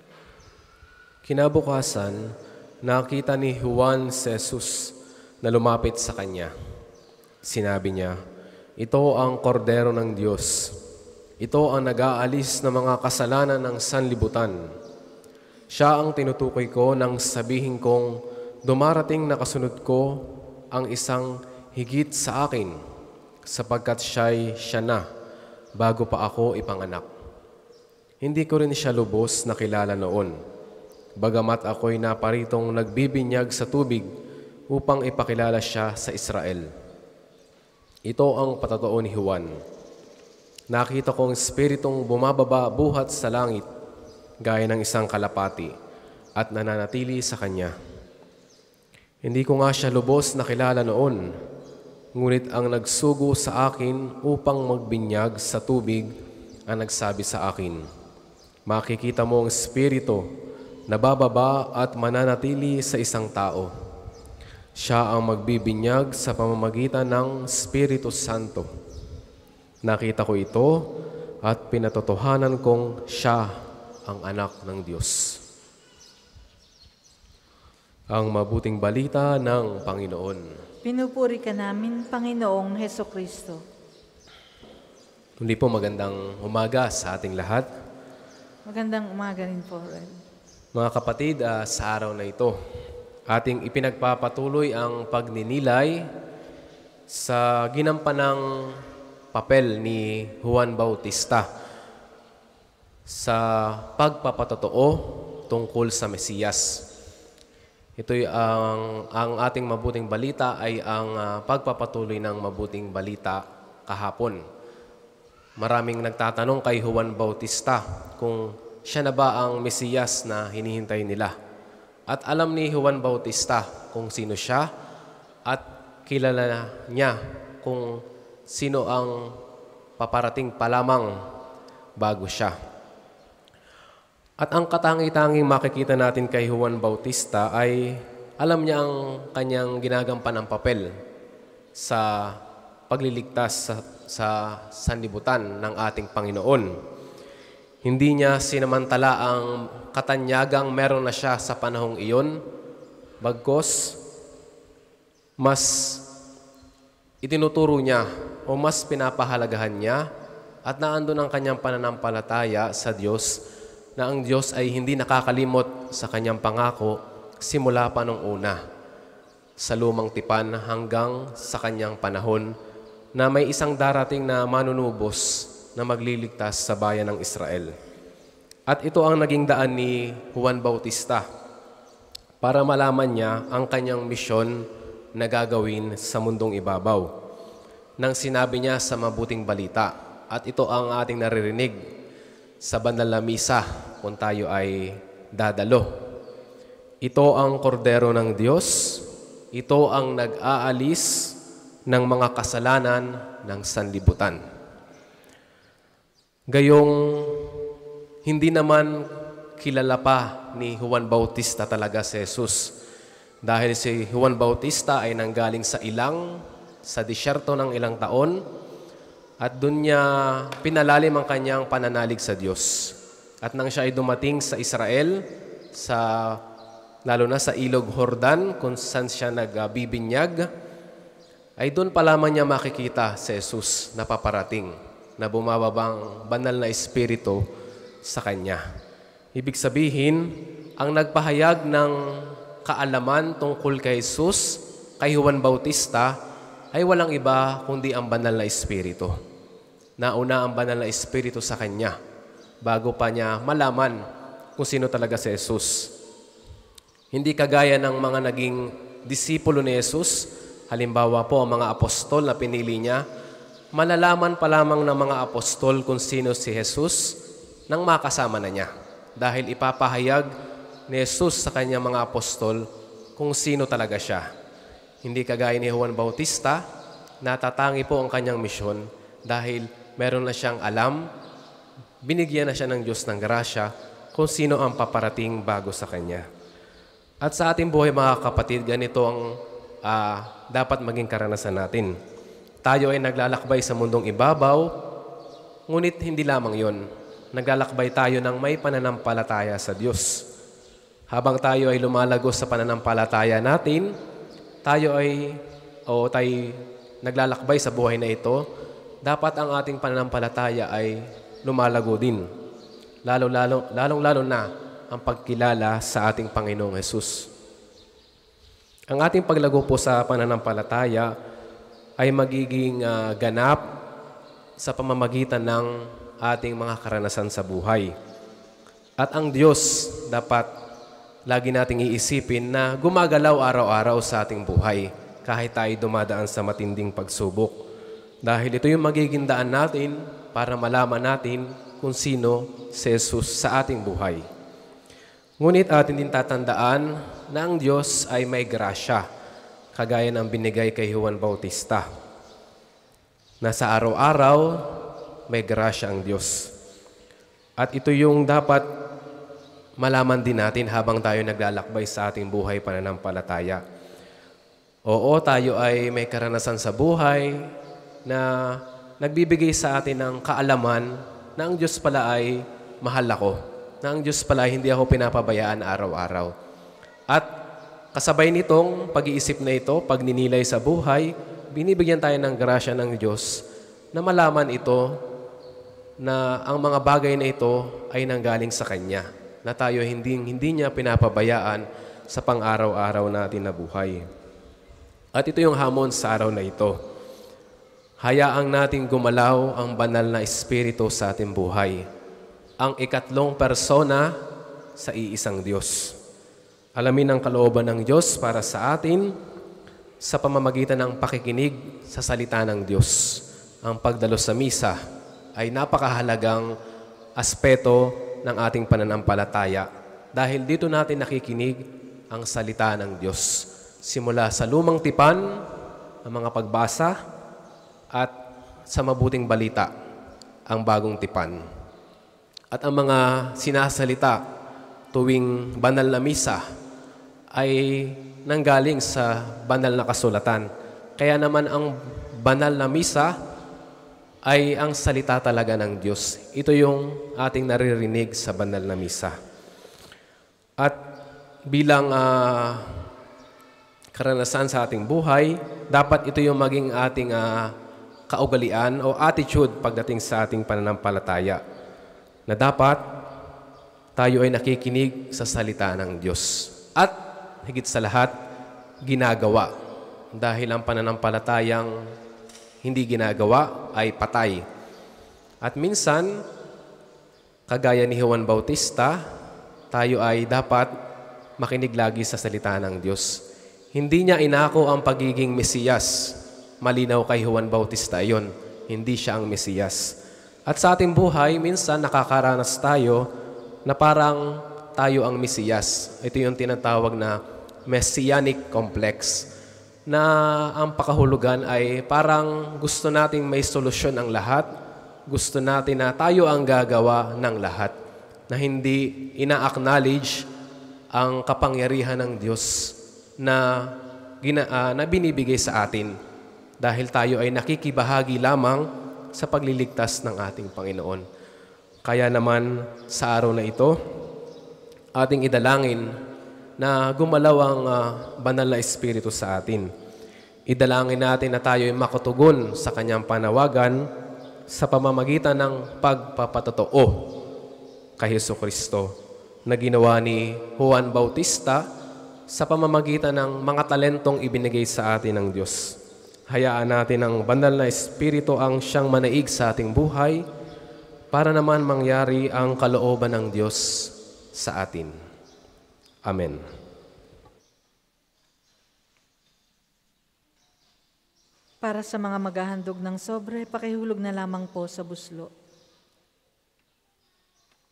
[SPEAKER 10] Kinabukasan, nakita ni Juan si Jesus na lumapit sa kanya. Sinabi niya, "Ito ang kordero ng Diyos. Ito ang nag-aalis ng mga kasalanan ng sanlibutan. Siya ang tinutukoy ko nang sabihin kong dumarating na kasunod ko ang isang higit sa akin, sapagkat siya'y siya na bago pa ako ipanganak. Hindi ko rin siya lubos nakilala noon, bagamat ako'y naparitong nagbibinyag sa tubig upang ipakilala siya sa Israel." Ito ang patotoo ni Juan. Nakita kong espiritong bumababa buhat sa langit, gaya ng isang kalapati, at nananatili sa kanya. Hindi ko nga siya lubos nakilala noon, ngunit ang nagsugo sa akin upang magbinyag sa tubig ang nagsabi sa akin, "Makikita mo ang espiritu na bababa at mananatili sa isang tao. Siya ang magbibinyag sa pamamagitan ng Espiritu Santo. Nakita ko ito at pinatotohanan kong siya ang anak ng Diyos." Ang mabuting balita ng Panginoon.
[SPEAKER 2] Pinupuri ka namin, Panginoong Hesukristo.
[SPEAKER 10] Muli po magandang umaga sa ating lahat.
[SPEAKER 2] Magandang umaga rin po, Ren.
[SPEAKER 10] Mga kapatid, uh, sa araw na ito, ating ipinagpapatuloy ang pagninilay sa ginampanang papel ni Juan Bautista sa pagpapatotoo tungkol sa Mesiyas. Ito'y ang, ang ating mabuting balita ay ang uh, pagpapatuloy ng mabuting balita kahapon. Maraming nagtatanong kay Juan Bautista kung siya na ba ang Mesiyas na hinihintay nila. At alam ni Juan Bautista kung sino siya at kilala niya kung sino ang paparating pa lamang bago siya. At ang katangi-tanging makikita natin kay Juan Bautista ay alam niya ang kanyang ginagampan ng papel sa pagliligtas sa, sa sanlibutan ng ating Panginoon. Hindi niya sinamantala ang katanyagang meron na siya sa panahong iyon, bagkos mas itinuturo niya o mas pinapahalagahan niya at naandun ang kanyang pananampalataya sa Diyos na ang Diyos ay hindi nakakalimot sa kanyang pangako simula pa nung una, sa lumang tipan hanggang sa kanyang panahon na may isang darating na manunubos na magliligtas sa bayan ng Israel. At ito ang naging daan ni Juan Bautista para malaman niya ang kanyang misyon na gagawin sa mundong ibabaw. Nang sinabi niya sa mabuting balita, at ito ang ating naririnig sa banal na misa kung tayo ay dadalo. Ito ang kordero ng Diyos, ito ang nag-aalis ng mga kasalanan ng sanlibutan. Gayong hindi naman kilala pa ni Juan Bautista talaga si Jesus, dahil si Juan Bautista ay nanggaling sa ilang, sa disyerto ng ilang taon, at doon niya pinalalim ang kanyang pananalig sa Diyos. At nang siya ay dumating sa Israel, sa, lalo na sa Ilog Jordan, kung saan siya nagbibinyag, ay doon pa lamang niya makikita si Jesus na paparating, na bumababang banal na espiritu sa kanya. Ibig sabihin, ang nagpahayag ng kaalaman tungkol kay Jesus, kay Juan Bautista, ay walang iba kundi ang banal na espiritu. Nauna ang banal na espiritu sa kanya bago pa niya malaman kung sino talaga si Jesus. Hindi kagaya ng mga naging disipulo ni Jesus, halimbawa po ang mga apostol na pinili niya, malalaman pa lamang ng mga apostol kung sino si Jesus nang makasama na niya. Dahil ipapahayag ni Jesus sa kanyang mga apostol kung sino talaga siya. Hindi kagaya ni Juan Bautista, natatangi po ang kanyang misyon dahil meron na siyang alam, binigyan na siya ng Diyos ng grasya kung sino ang paparating bago sa kanya. At sa ating buhay mga kapatid, ganito ang uh, dapat maging karanasan natin. Tayo ay naglalakbay sa mundong ibabaw, ngunit hindi lamang yon. Naglalakbay tayo ng may pananampalataya sa Diyos. Habang tayo ay lumalagos sa pananampalataya natin, tayo ay, o tayo naglalakbay sa buhay na ito, dapat ang ating pananampalataya ay lumalago din. Lalo-lalo, lalong-lalo na ang pagkilala sa ating Panginoong Hesus. Ang ating paglago po sa pananampalataya ay magiging uh, ganap sa pamamagitan ng ating mga karanasan sa buhay. At ang Diyos dapat lagi nating iisipin na gumagalaw araw-araw sa ating buhay kahit tayo dumadaan sa matinding pagsubok. Dahil ito yung magiging daan natin para malaman natin kung sino si Jesus sa ating buhay. Ngunit atin din tatandaan na ang Diyos ay may grasya, kagaya ng binigay kay Juan Bautista. Na sa araw-araw, may grasya ang Diyos. At ito yung dapat malaman din natin habang tayo naglalakbay sa ating buhay pananampalataya. Oo, tayo ay may karanasan sa buhay na nagbibigay sa atin ng kaalaman na ang Diyos pala ay mahal ako, na ang Diyos pala ay hindi ako pinapabayaan araw-araw. At kasabay nitong pag-iisip na ito, pagninilay sa buhay, binibigyan tayo ng grasya ng Diyos na malaman ito na ang mga bagay na ito ay nanggaling sa Kanya, na tayo hindi, hindi niya pinapabayaan sa pang-araw-araw natin na buhay. At ito yung hamon sa araw na ito. Hayaang nating gumalaw ang banal na Espiritu sa ating buhay, ang ikatlong persona sa iisang Diyos. Alamin ang kalooban ng Diyos para sa atin sa pamamagitan ng pakikinig sa salita ng Diyos. Ang pagdalo sa misa ay napakahalagang aspeto ng ating pananampalataya dahil dito natin nakikinig ang salita ng Diyos. Simula sa lumang tipan, ang mga pagbasa, at sa mabuting balita, ang bagong tipan. At ang mga sinasalita tuwing banal na misa ay nanggaling sa banal na kasulatan. Kaya naman ang banal na misa ay ang salita talaga ng Diyos. Ito yung ating naririnig sa banal na misa. At bilang uh, karanasan sa ating buhay, dapat ito yung maging ating uh, kaugalian o attitude pagdating sa ating pananampalataya. Na dapat tayo ay nakikinig sa salita ng Diyos. At higit sa lahat, ginagawa. Dahil ang pananampalatayang hindi ginagawa ay patay. At minsan, kagaya ni Juan Bautista, tayo ay dapat makinig lagi sa salita ng Diyos. Hindi niya inako ang pagiging Mesiyas. Malinaw kay Juan Bautista yon, hindi siya ang Mesiyas. At sa ating buhay, minsan nakakaranas tayo na parang tayo ang Mesiyas. Ito yung tinatawag na Messianic complex, na ang pakahulugan ay parang gusto nating may solusyon ang lahat, gusto natin na tayo ang gagawa ng lahat, na hindi ina-acknowledge ang kapangyarihan ng Diyos na, gina, uh, na binibigay sa atin dahil tayo ay nakikibahagi lamang sa pagliligtas ng ating Panginoon. Kaya naman sa araw na ito, ating idalangin na gumalaw ang uh, banal na Espiritu sa atin. Idalangin natin na tayo ay makatugon sa Kanyang panawagan sa pamamagitan ng pagpapatotoo kay Jesucristo na ginawa ni Juan Bautista sa pamamagitan ng mga talentong ibinigay sa atin ng Diyos. Hayaan natin ang banal na Espiritu ang siyang manaig sa ating buhay para naman mangyari ang kalooban ng Diyos sa atin. Amen.
[SPEAKER 2] Para sa mga maghahandog ng sobre, pakihulog na lamang po sa buslo.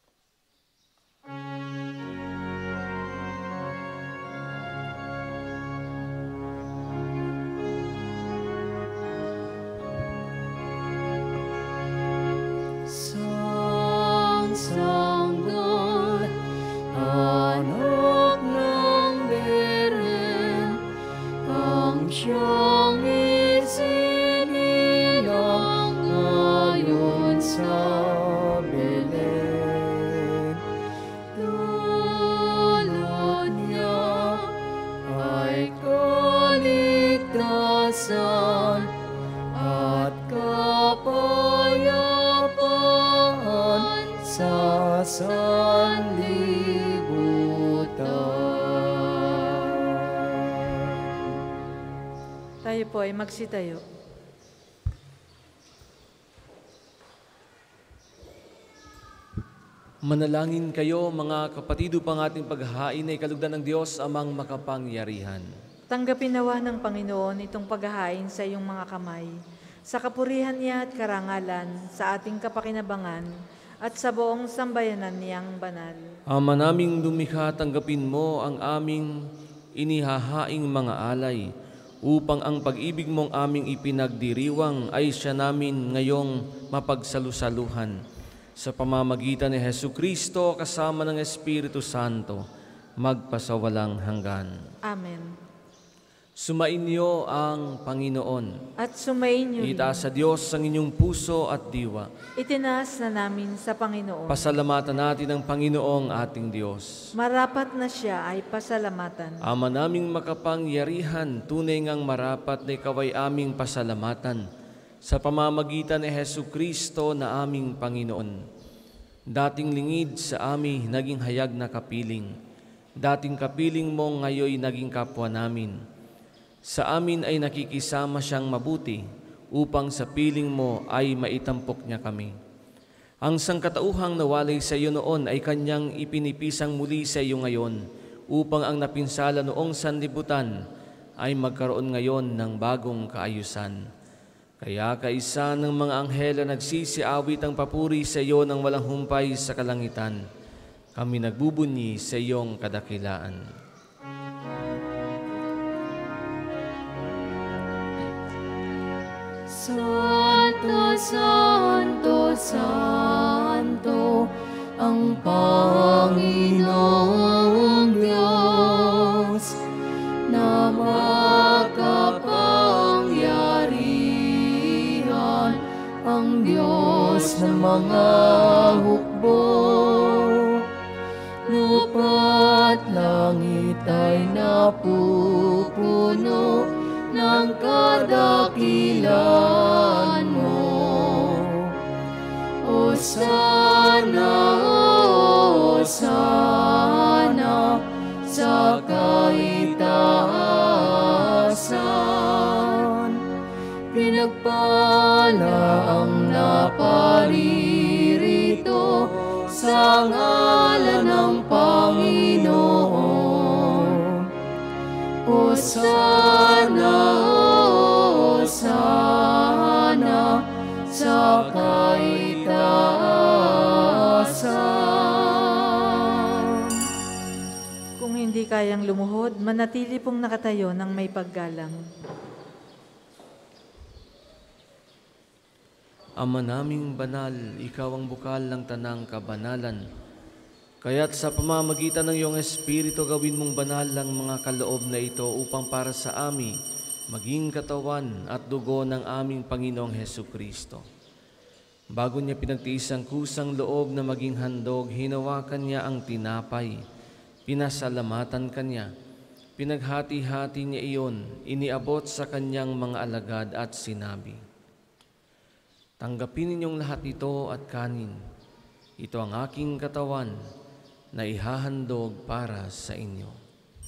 [SPEAKER 7] sa sanlibutan.
[SPEAKER 2] Tayo po ay magsitayo.
[SPEAKER 8] Manalangin kayo mga kapatid upang ating paghahain ay kalugdan ng Diyos amang makapangyarihan.
[SPEAKER 2] Tanggapin nawa ng Panginoon itong paghahain sa iyong mga kamay, sa kapurihan niya at karangalan, sa ating kapakinabangan, at sa buong sambayanan niyang banal.
[SPEAKER 8] Ama naming lumikha, tanggapin mo ang aming inihahaing mga alay, upang ang pag-ibig mong aming ipinagdiriwang ay siya namin ngayong mapagsalusaluhan. Sa pamamagitan ni Hesu Kristo kasama ng Espiritu Santo, magpasawalang hanggan.
[SPEAKER 2] Amen.
[SPEAKER 8] Sumainyo ang Panginoon.
[SPEAKER 2] At sumainyo rin.
[SPEAKER 8] Itaas sa Diyos ang inyong puso at diwa.
[SPEAKER 2] Itinaas na namin sa Panginoon.
[SPEAKER 8] Pasalamatan natin ang Panginoong ating Diyos.
[SPEAKER 2] Marapat na siya ay pasalamatan.
[SPEAKER 8] Ama naming makapangyarihan, tunay ngang marapat na ikaw ay aming pasalamatan sa pamamagitan ni Hesu Kristo na aming Panginoon. Dating lingid sa amin, naging hayag na kapiling. Dating kapiling mo, ngayoy naging kapwa namin. Sa amin ay nakikisama siyang mabuti, upang sa piling mo ay maitampok niya kami. Ang sangkatauhang nawalay sa iyo noon ay kanyang ipinipisang muli sa iyo ngayon, upang ang napinsala noong sanlibutan ay magkaroon ngayon ng bagong kaayusan. Kaya kaisa ng mga anghel na nagsisiawit ang papuri sa iyo ng walang humpay sa kalangitan, kami nagbubunyi sa iyong kadakilaan.
[SPEAKER 7] Santo, Santo, Santo, ang Panginoong Diyos, na makapangyarihan, ang Diyos ng mga hukbo. Lupa't langit ay napupuno ng kadakilan mo. Hosana, Hosana, sa kaitaasan. Pinagpala ang naparirito sa ngalan ng Panginoon. Hosana, Hosana, sa kaitaasan.
[SPEAKER 2] Kung hindi kayang lumuhod, manatili pong nakatayo ng may paggalang.
[SPEAKER 8] Ama naming banal, ikaw ang bukal ng tanang kabanalan. Kaya't sa pamamagitan ng iyong Espiritu, gawin mong banal ang mga kaloob na ito upang para sa amin maging katawan at dugo ng aming Panginoong Hesu Kristo. Bago niya pinagtiis ang kusang loob na maging handog, hinawakan niya ang tinapay, pinasalamatan kanya, pinaghati-hati niya iyon, iniabot sa kanyang mga alagad at sinabi, "Tanggapin ninyong lahat ito at kanin. Ito ang aking katawan na ihahandog para sa inyo."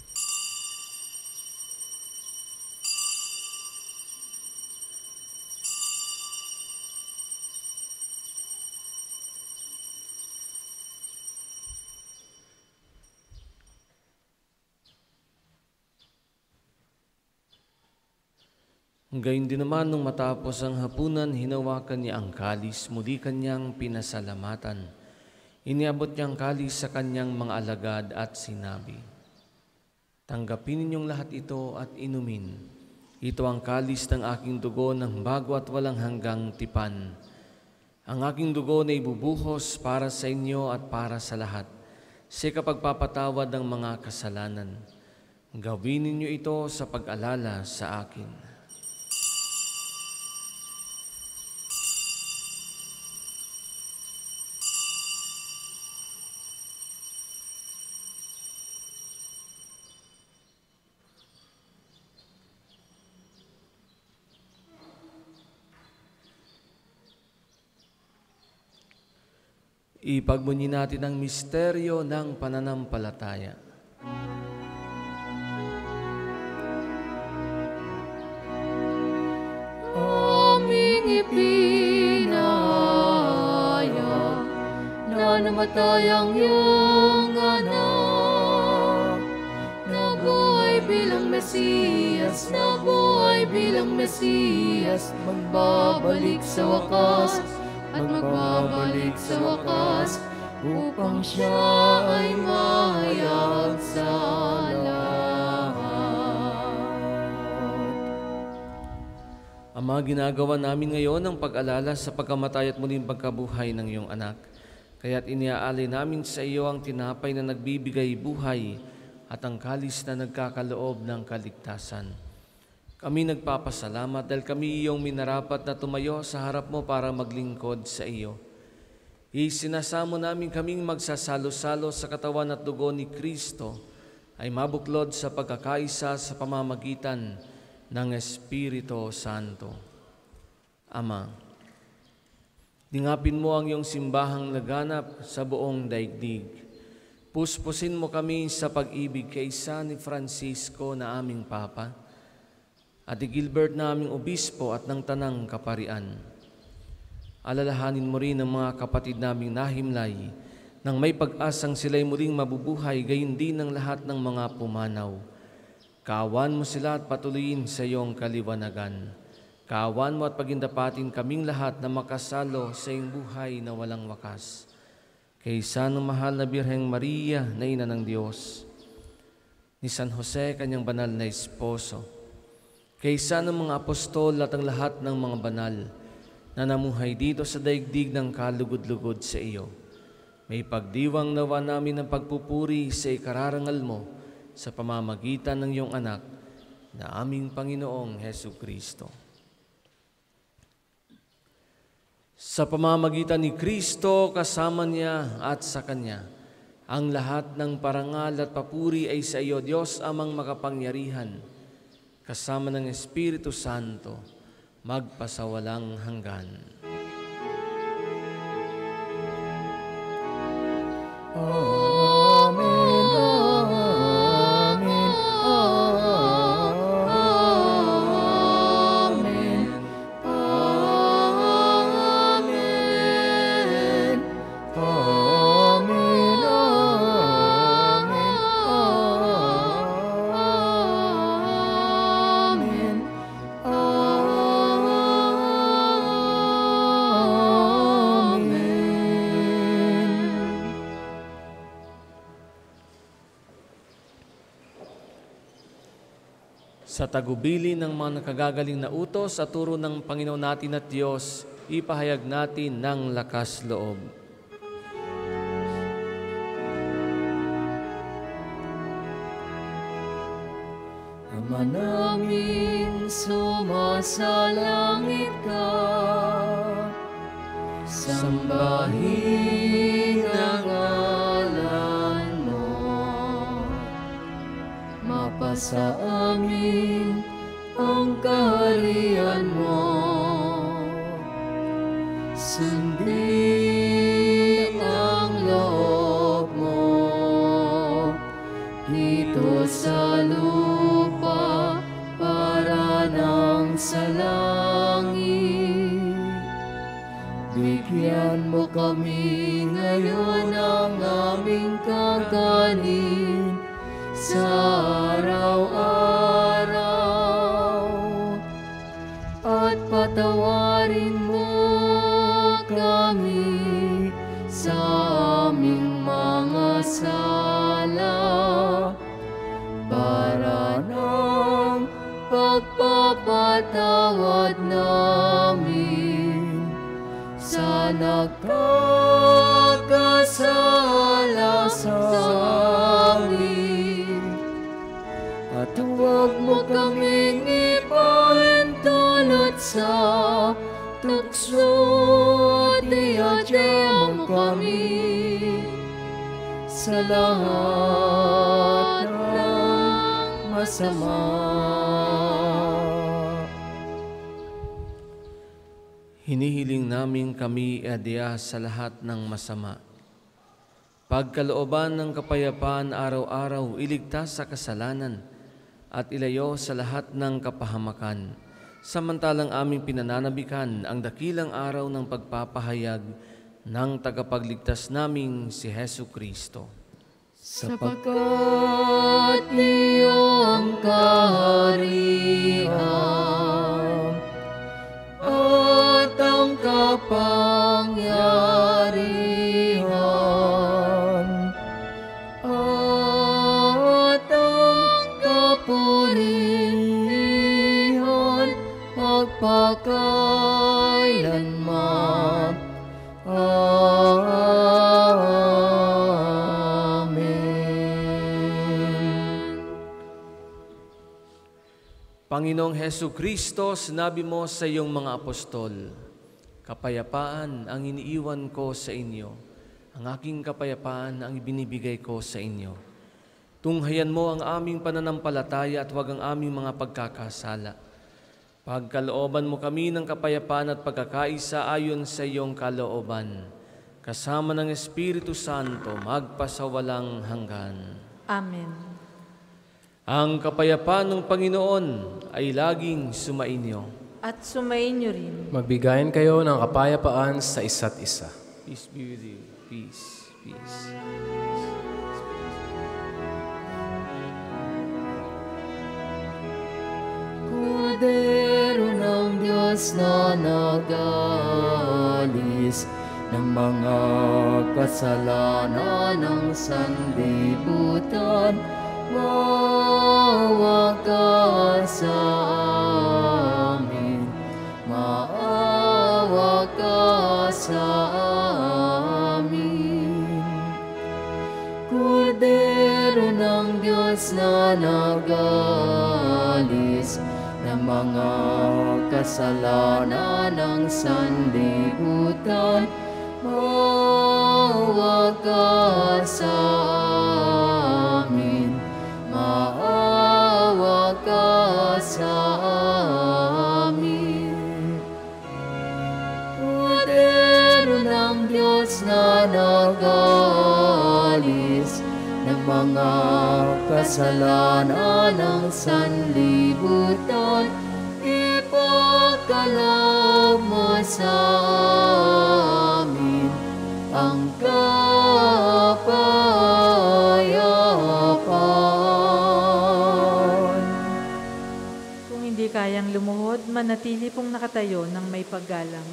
[SPEAKER 8] Gayun din naman nung matapos ang hapunan, hinawakan niya ang kalis, muli kanyang pinasalamatan. Iniabot niya ang kalis sa kanyang mga alagad at sinabi, "Tanggapin ninyong lahat ito at inumin. Ito ang kalis ng aking dugo ng bago at walang hanggang tipan. Ang aking dugo na ibubuhos para sa inyo at para sa lahat, sa kapagpapatawad ng mga kasalanan. Gawin ninyo ito sa pag-alala sa akin." Ipagbunyi natin ang misteryo ng pananampalataya.
[SPEAKER 7] Aming ipinahayag na namatay ang iyong anak. Nabuhay bilang Mesiyas, nabuhay bilang Mesiyas, magbabalik sa wakas, at magbabalik sa wakas, upang siya ay mahayag sa lahat.
[SPEAKER 8] Ama, ginagawa namin ngayon ang pag-alala sa pagkamatay at muling pagkabuhay ng iyong anak. Kaya't iniaalay namin sa iyo ang tinapay na nagbibigay buhay at ang kalis na nagkakaloob ng kaligtasan. Kami nagpapasalamat dahil kami iyong minarapat na tumayo sa harap mo para maglingkod sa iyo. Isinasamo namin kaming magsasalo-salo sa katawan at dugo ni Kristo ay mabuklod sa pagkakaisa sa pamamagitan ng Espiritu Santo. Ama, dingapin mo ang iyong simbahang laganap sa buong daigdig. Puspusin mo kami sa pag-ibig kay San Francisco na aming Papa, at ni Gilbert na aming Obispo at ng Tanang Kaparian. Alalahanin mo rin ang mga kapatid naming nahimlay nang may pag-asang sila'y muling mabubuhay, gayon din ang lahat ng mga pumanaw. Kaawan mo sila at patuloyin sa iyong kaliwanagan. Kaawan mo at pagindapatin kaming lahat na makasalo sa iyong buhay na walang wakas. Kaysa ng mahal na Birheng Maria na Ina ng Diyos, ni San Jose, kanyang banal na esposo, kaysa ng mga apostol at ang lahat ng mga banal na namuhay dito sa daigdig ng kalugod-lugod sa iyo, may pagdiwang nawa namin ng pagpupuri sa ikararangal mo sa pamamagitan ng iyong anak na aming Panginoong Hesu Kristo. Sa pamamagitan ni Kristo, kasama niya at sa Kanya, ang lahat ng parangal at papuri ay sa iyo, Diyos amang makapangyarihan, kasama ng Espiritu Santo, magpasawalang hanggan.
[SPEAKER 7] Amen, amen, amen, amen, amen, amen,
[SPEAKER 8] Sa tagubili ng mga nakagagaling na utos sa turo ng Panginoon natin at Diyos, ipahayag natin ng lakas loob.
[SPEAKER 7] Ama namin, sumasalangit ka, sambahin ang ngalan mo, mapasa amin ang kaharian mo, sundin ang loob mo dito sa lupa para nang sa langit. Bigyan mo kami ngayon ng aming kakanin sa araw-araw, at patawarin mo kami sa aming mga sala, para ng pagpapatawad namin sa nagkakasala sa amin. At huwag mo kaming ipahintulot sa tukso, at iadya mo kami sa lahat ng masama.
[SPEAKER 8] Hinihiling namin kami iadya sa lahat ng masama. Pagkalooban ng kapayapaan araw-araw, iligtas sa kasalanan at ilayo sa lahat ng kapahamakan. Samantalang aming pinananabikan ang dakilang araw ng pagpapahayag ng tagapagligtas naming si Hesu Kristo.
[SPEAKER 7] Sapagkat iyong kaharian at ang kapangyarihan at ang kapurihan magpakailanman.
[SPEAKER 8] Panginoong Hesu Kristo, sinabi mo sa iyong mga apostol, kapayapaan ang iniiwan ko sa inyo, ang aking kapayapaan ang ibinibigay ko sa inyo. Tunghayan mo ang aming pananampalataya at huwag ang aming mga pagkakasala. Pagkalooban mo kami ng kapayapaan at pagkakaisa ayon sa iyong kalooban, kasama ng Espiritu Santo magpasawalang hanggan.
[SPEAKER 2] Amen.
[SPEAKER 8] Ang kapayapaan ng Panginoon ay laging sumainyo.
[SPEAKER 2] At sumainyo rin.
[SPEAKER 10] Magbigayan kayo ng kapayapaan sa isa't isa.
[SPEAKER 8] Peace be with you. Peace, peace.
[SPEAKER 7] Kordero ng Diyos na nag-aalis ng mga kasalanan ng sanlibutan, maawa ka sa amin, maawa ka sa amin. Kordero ng Diyos na nag-aalis ng mga kasalanan ng sanlibutan, maawa ka sa amin, maawa ka sa amin. Kordero ng Diyos na nag-aalis ng mga kasalanan ng sanlibutan, ipagkaloob mo sa amin ang kapayapaan.
[SPEAKER 2] Kung hindi kayang lumuhod, manatili pong nakatayo ng may paggalang.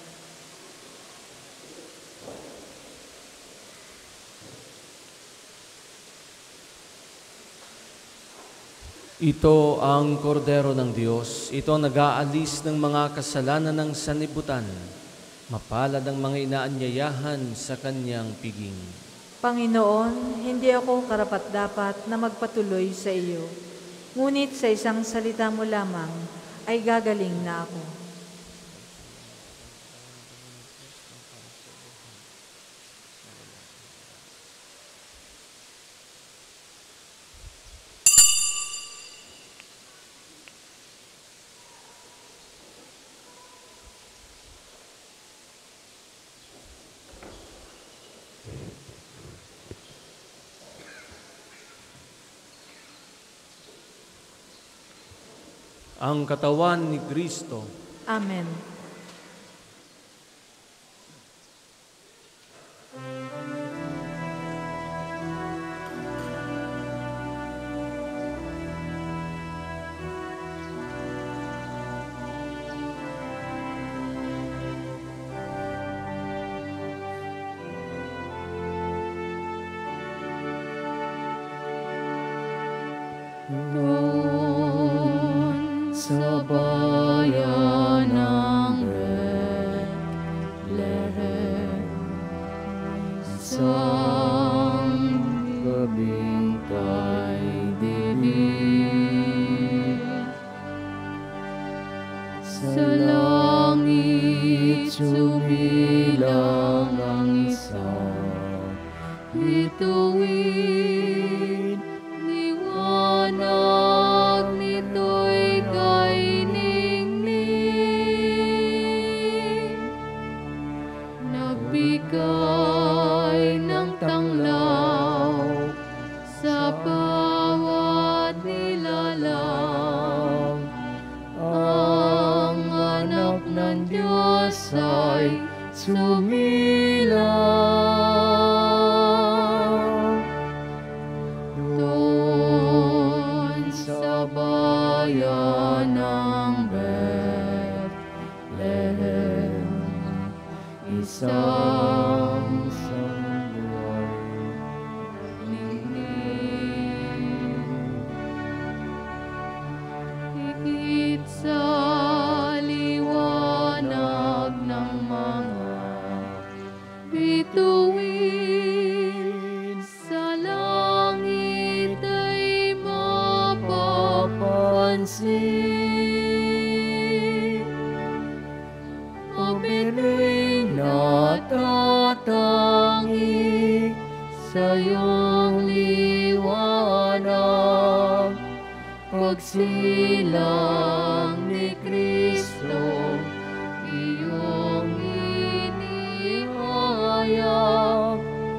[SPEAKER 8] Ito ang kordero ng Diyos. Ito ang nag-aalis ng mga kasalanan ng sanlibutan. Mapalad ang mga inaanyayahan sa kanyang piging.
[SPEAKER 2] Panginoon, hindi ako karapat-dapat na magpatuloy sa iyo. Ngunit sa isang salita mo lamang ay gagaling na ako.
[SPEAKER 8] Ang katawan ni Kristo.
[SPEAKER 2] Amen.
[SPEAKER 7] Sa bayan ng Bethlehem, isang gabing kay dilim, sa langit sumilang ang isang bituin, liwanag nito'y kay ningning, nagbigay ng tangla sa iyong liwanag. Pagsilang ni Kristo, iyong inihayag.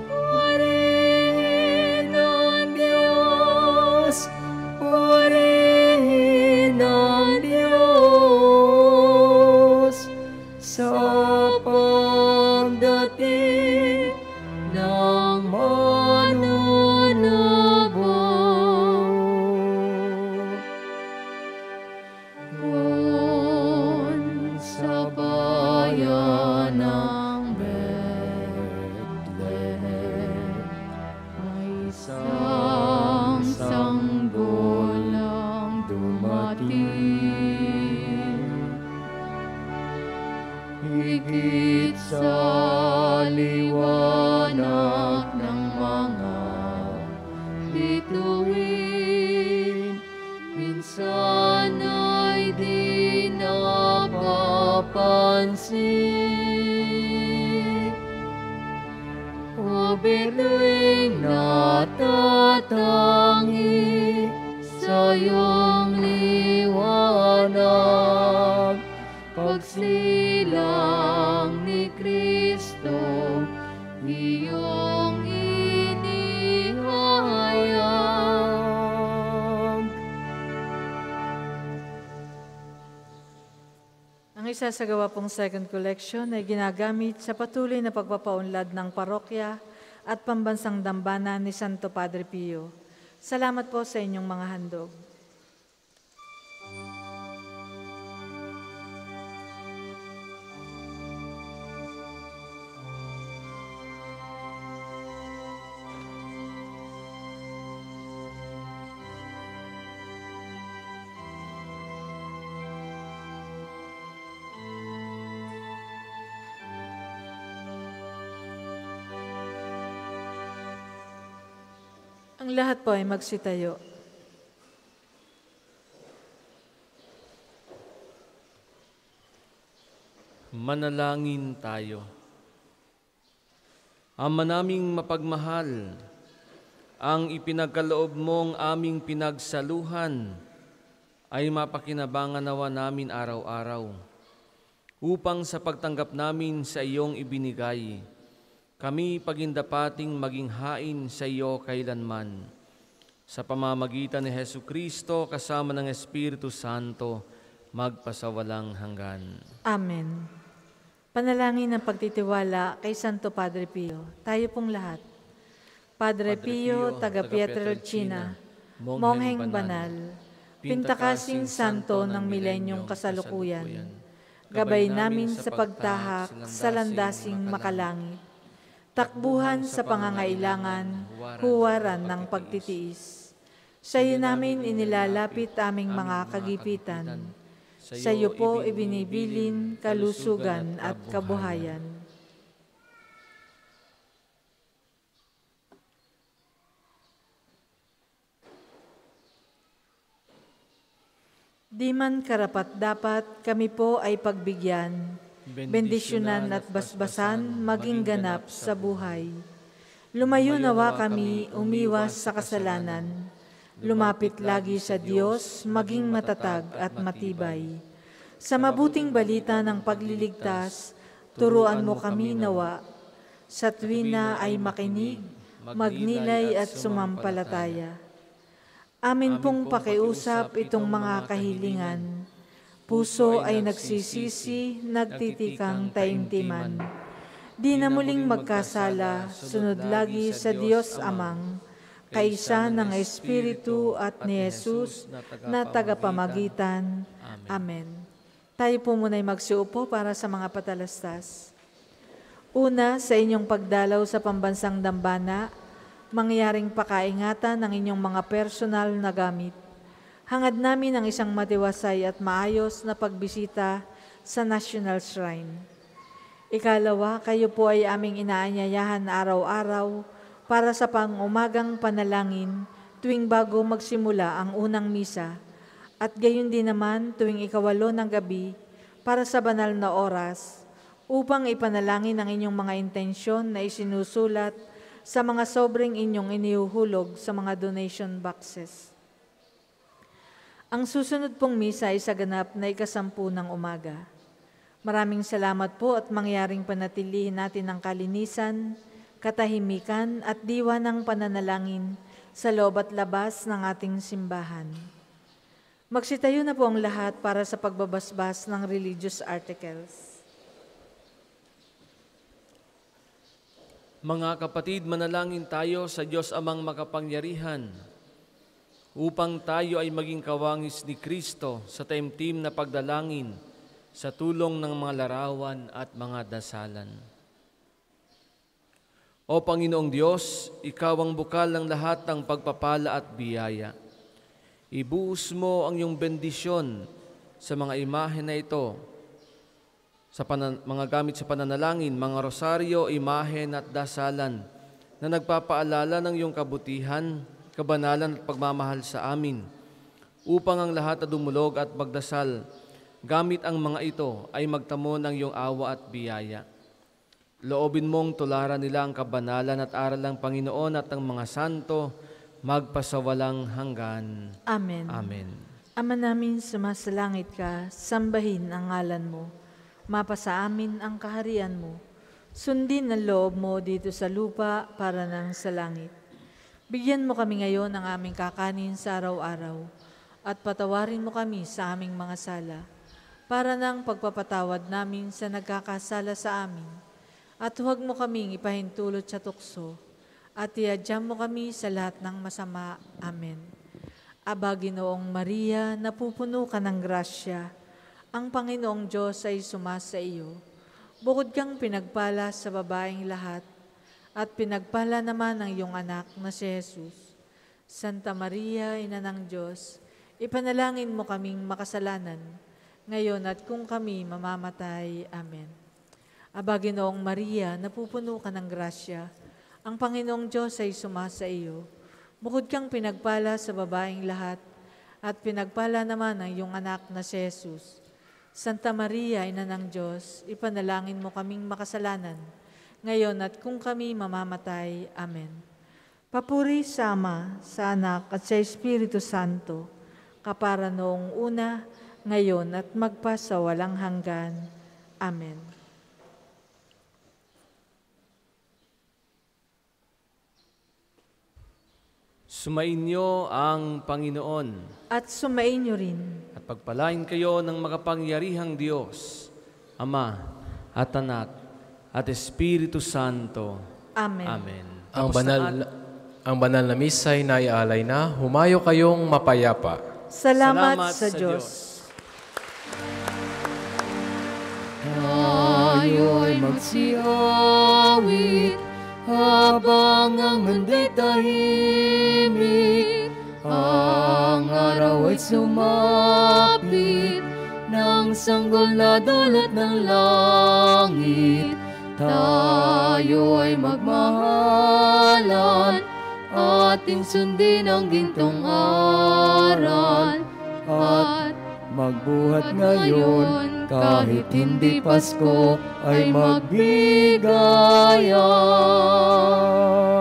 [SPEAKER 7] Purihin ang Diyos, purihin ang Diyos, sa pagdating ng manunubos. Doon sa bayan ng Bethlehem ay isang sanggolang dumating. Higit sa liwanag ng mga bituin, minsan ay di napapansin. O bituing natatangi sa iyong liwanag, pagsilang ni Kristo, iyong inihayag.
[SPEAKER 2] Ang isasagawa pong second collection ay ginagamit sa patuloy na pagpapaunlad ng parokya at pambansang dambana ni Santo Padre Pio. Salamat po sa inyong mga handog. Ang lahat po ay magsitayo.
[SPEAKER 8] Manalangin tayo. Ama naming mapagmahal, ang ipinagkaloob mong aming pinagsaluhan ay mapakinabangan nawa namin araw-araw, upang sa pagtanggap namin sa iyong ibinigay, kami pagindapating maging hain sa iyo kailanman. Sa pamamagitan ni Jesucristo kasama ng Espiritu Santo, magpasawalang hanggan.
[SPEAKER 2] Amen. Panalangin ng pagtitiwala kay Santo Padre Pio. Tayo pong lahat. Padre, Padre Pio, taga Pietrelcina, Mongheng Banal, Pintakasing Santo ng Milenyong Kasalukuyan, gabay namin sa pagtahak sa landasing makalangit, takbuhan sa pangangailangan, huwaran ng pagtitiis. Sa iyo namin inilalapit aming mga kagipitan. Sa iyo po ibinibilin kalusugan at kabuhayan. Di man karapat-dapat kami po ay pagbigyan, bendisyonan at basbasan maging ganap sa buhay. Lumayo nawa kami umiwas sa kasalanan, lumapit lagi sa Diyos, maging matatag at matibay. Sa mabuting balita ng pagliligtas, turuan mo kami nawa, sa tuwina ay makinig, magnilay at sumampalataya. Amin pong pakiusap itong mga kahilingan, puso ay nagsisisi, nagtitikang taimtiman. Di na muling magkasala, sunod lagi sa Diyos Amang, kaisa ng Espiritu at ni Jesus na tagapamagitan. Amen. Tayo po muna'y magsiupo para sa mga patalastas. Una, sa inyong pagdalaw sa pambansang dambana, mangyaring pakaingatan ng inyong mga personal na gamit. Hangad namin ang isang matiwasay at maayos na pagbisita sa National Shrine. Ikalawa, kayo po ay aming inaanyayahan araw-araw para sa pang-umagang panalangin tuwing bago magsimula ang unang misa at gayon din naman tuwing ikawalo ng gabi para sa banal na oras upang ipanalangin ang inyong mga intensyon na isinusulat sa mga sobrang inyong inihuhulog sa mga donation boxes. Ang susunod pong misa ay sa ganap na ikasampu ng umaga. Maraming salamat po at mangyaring panatilihin natin ang kalinisan, katahimikan at diwa ng pananalangin sa loob at labas ng ating simbahan. Magsitayo na po ang lahat para sa pagbabasbas ng religious articles.
[SPEAKER 8] Mga kapatid, manalangin tayo sa Diyos Amang makapangyarihan upang tayo ay maging kawangis ni Kristo sa taimtim na pagdalangin sa tulong ng mga larawan at mga dasalan. O Panginoong Diyos, Ikaw ang bukal ng lahat ng pagpapala at biyaya. Ibuhos mo ang iyong bendisyon sa mga imahe na ito, sa panan- mga gamit sa pananalangin, mga rosaryo, imahen at dasalan na nagpapaalala ng iyong kabutihan, kabanalan at pagmamahal sa amin, upang ang lahat na dumulog at magdasal, gamit ang mga ito ay magtamo ng iyong awa at biyaya. Loobin mong tularan nila ang kabanalan at aral ng Panginoon at ng mga santo, magpasawalang hanggan.
[SPEAKER 2] Amen.
[SPEAKER 8] Amen.
[SPEAKER 2] Ama namin, sumasalangit ka, sambahin ang ngalan mo. Mapasa amin ang kaharian mo. Sundin ang loob mo dito sa lupa para nang sa langit. Bigyan mo kami ngayon ng aming kakanin sa araw-araw at patawarin mo kami sa aming mga sala para nang pagpapatawad namin sa nagkakasala sa amin. At huwag mo kaming ipahintulot sa tukso at iadyan mo kami sa lahat ng masama. Amen. Aba, Ginoong Maria, napupuno ka ng grasya. Ang Panginoong Diyos ay sumasa iyo. Bukod kang pinagpala sa babaeng lahat, at pinagpala naman ang iyong anak na si Jesus. Santa Maria, Ina ng Diyos, ipanalangin mo kaming makasalanan, ngayon at kung kami mamamatay. Amen. Aba, Ginoong Maria, napupuno ka ng grasya. Ang Panginoong Diyos ay sumasa iyo. Bukod kang pinagpala sa babaeng lahat, at pinagpala naman ang iyong anak na si Jesus. Santa Maria, Ina ng Diyos, ipanalangin mo kaming makasalanan, ngayon at kung kami mamamatay. Amen. Papuri sa Ama, sa Anak at sa Espiritu Santo, kapara noong una, ngayon at magpasawalang hanggan. Amen.
[SPEAKER 8] Sumainyo ang Panginoon.
[SPEAKER 2] At sumainyo rin.
[SPEAKER 8] At pagpalain kayo ng makapangyarihang Diyos, Ama at Anak at Espiritu Santo.
[SPEAKER 2] Amen.
[SPEAKER 8] Amen.
[SPEAKER 10] Ang
[SPEAKER 8] Tapos
[SPEAKER 10] banal,
[SPEAKER 8] na-
[SPEAKER 10] ang banal na misa ay naialay na, humayo kayong mapayapa.
[SPEAKER 2] Salamat, sa, Diyos.
[SPEAKER 7] Tayo'y magsiawit habang ang mundo'y tahimik. Ang araw ay sumapit ng sanggol na dulot ng langit. Tayo ay magmahalan, ating sundin ang gintong aral. At magbuhat ngayon, kahit hindi Pasko, ay magbigayan.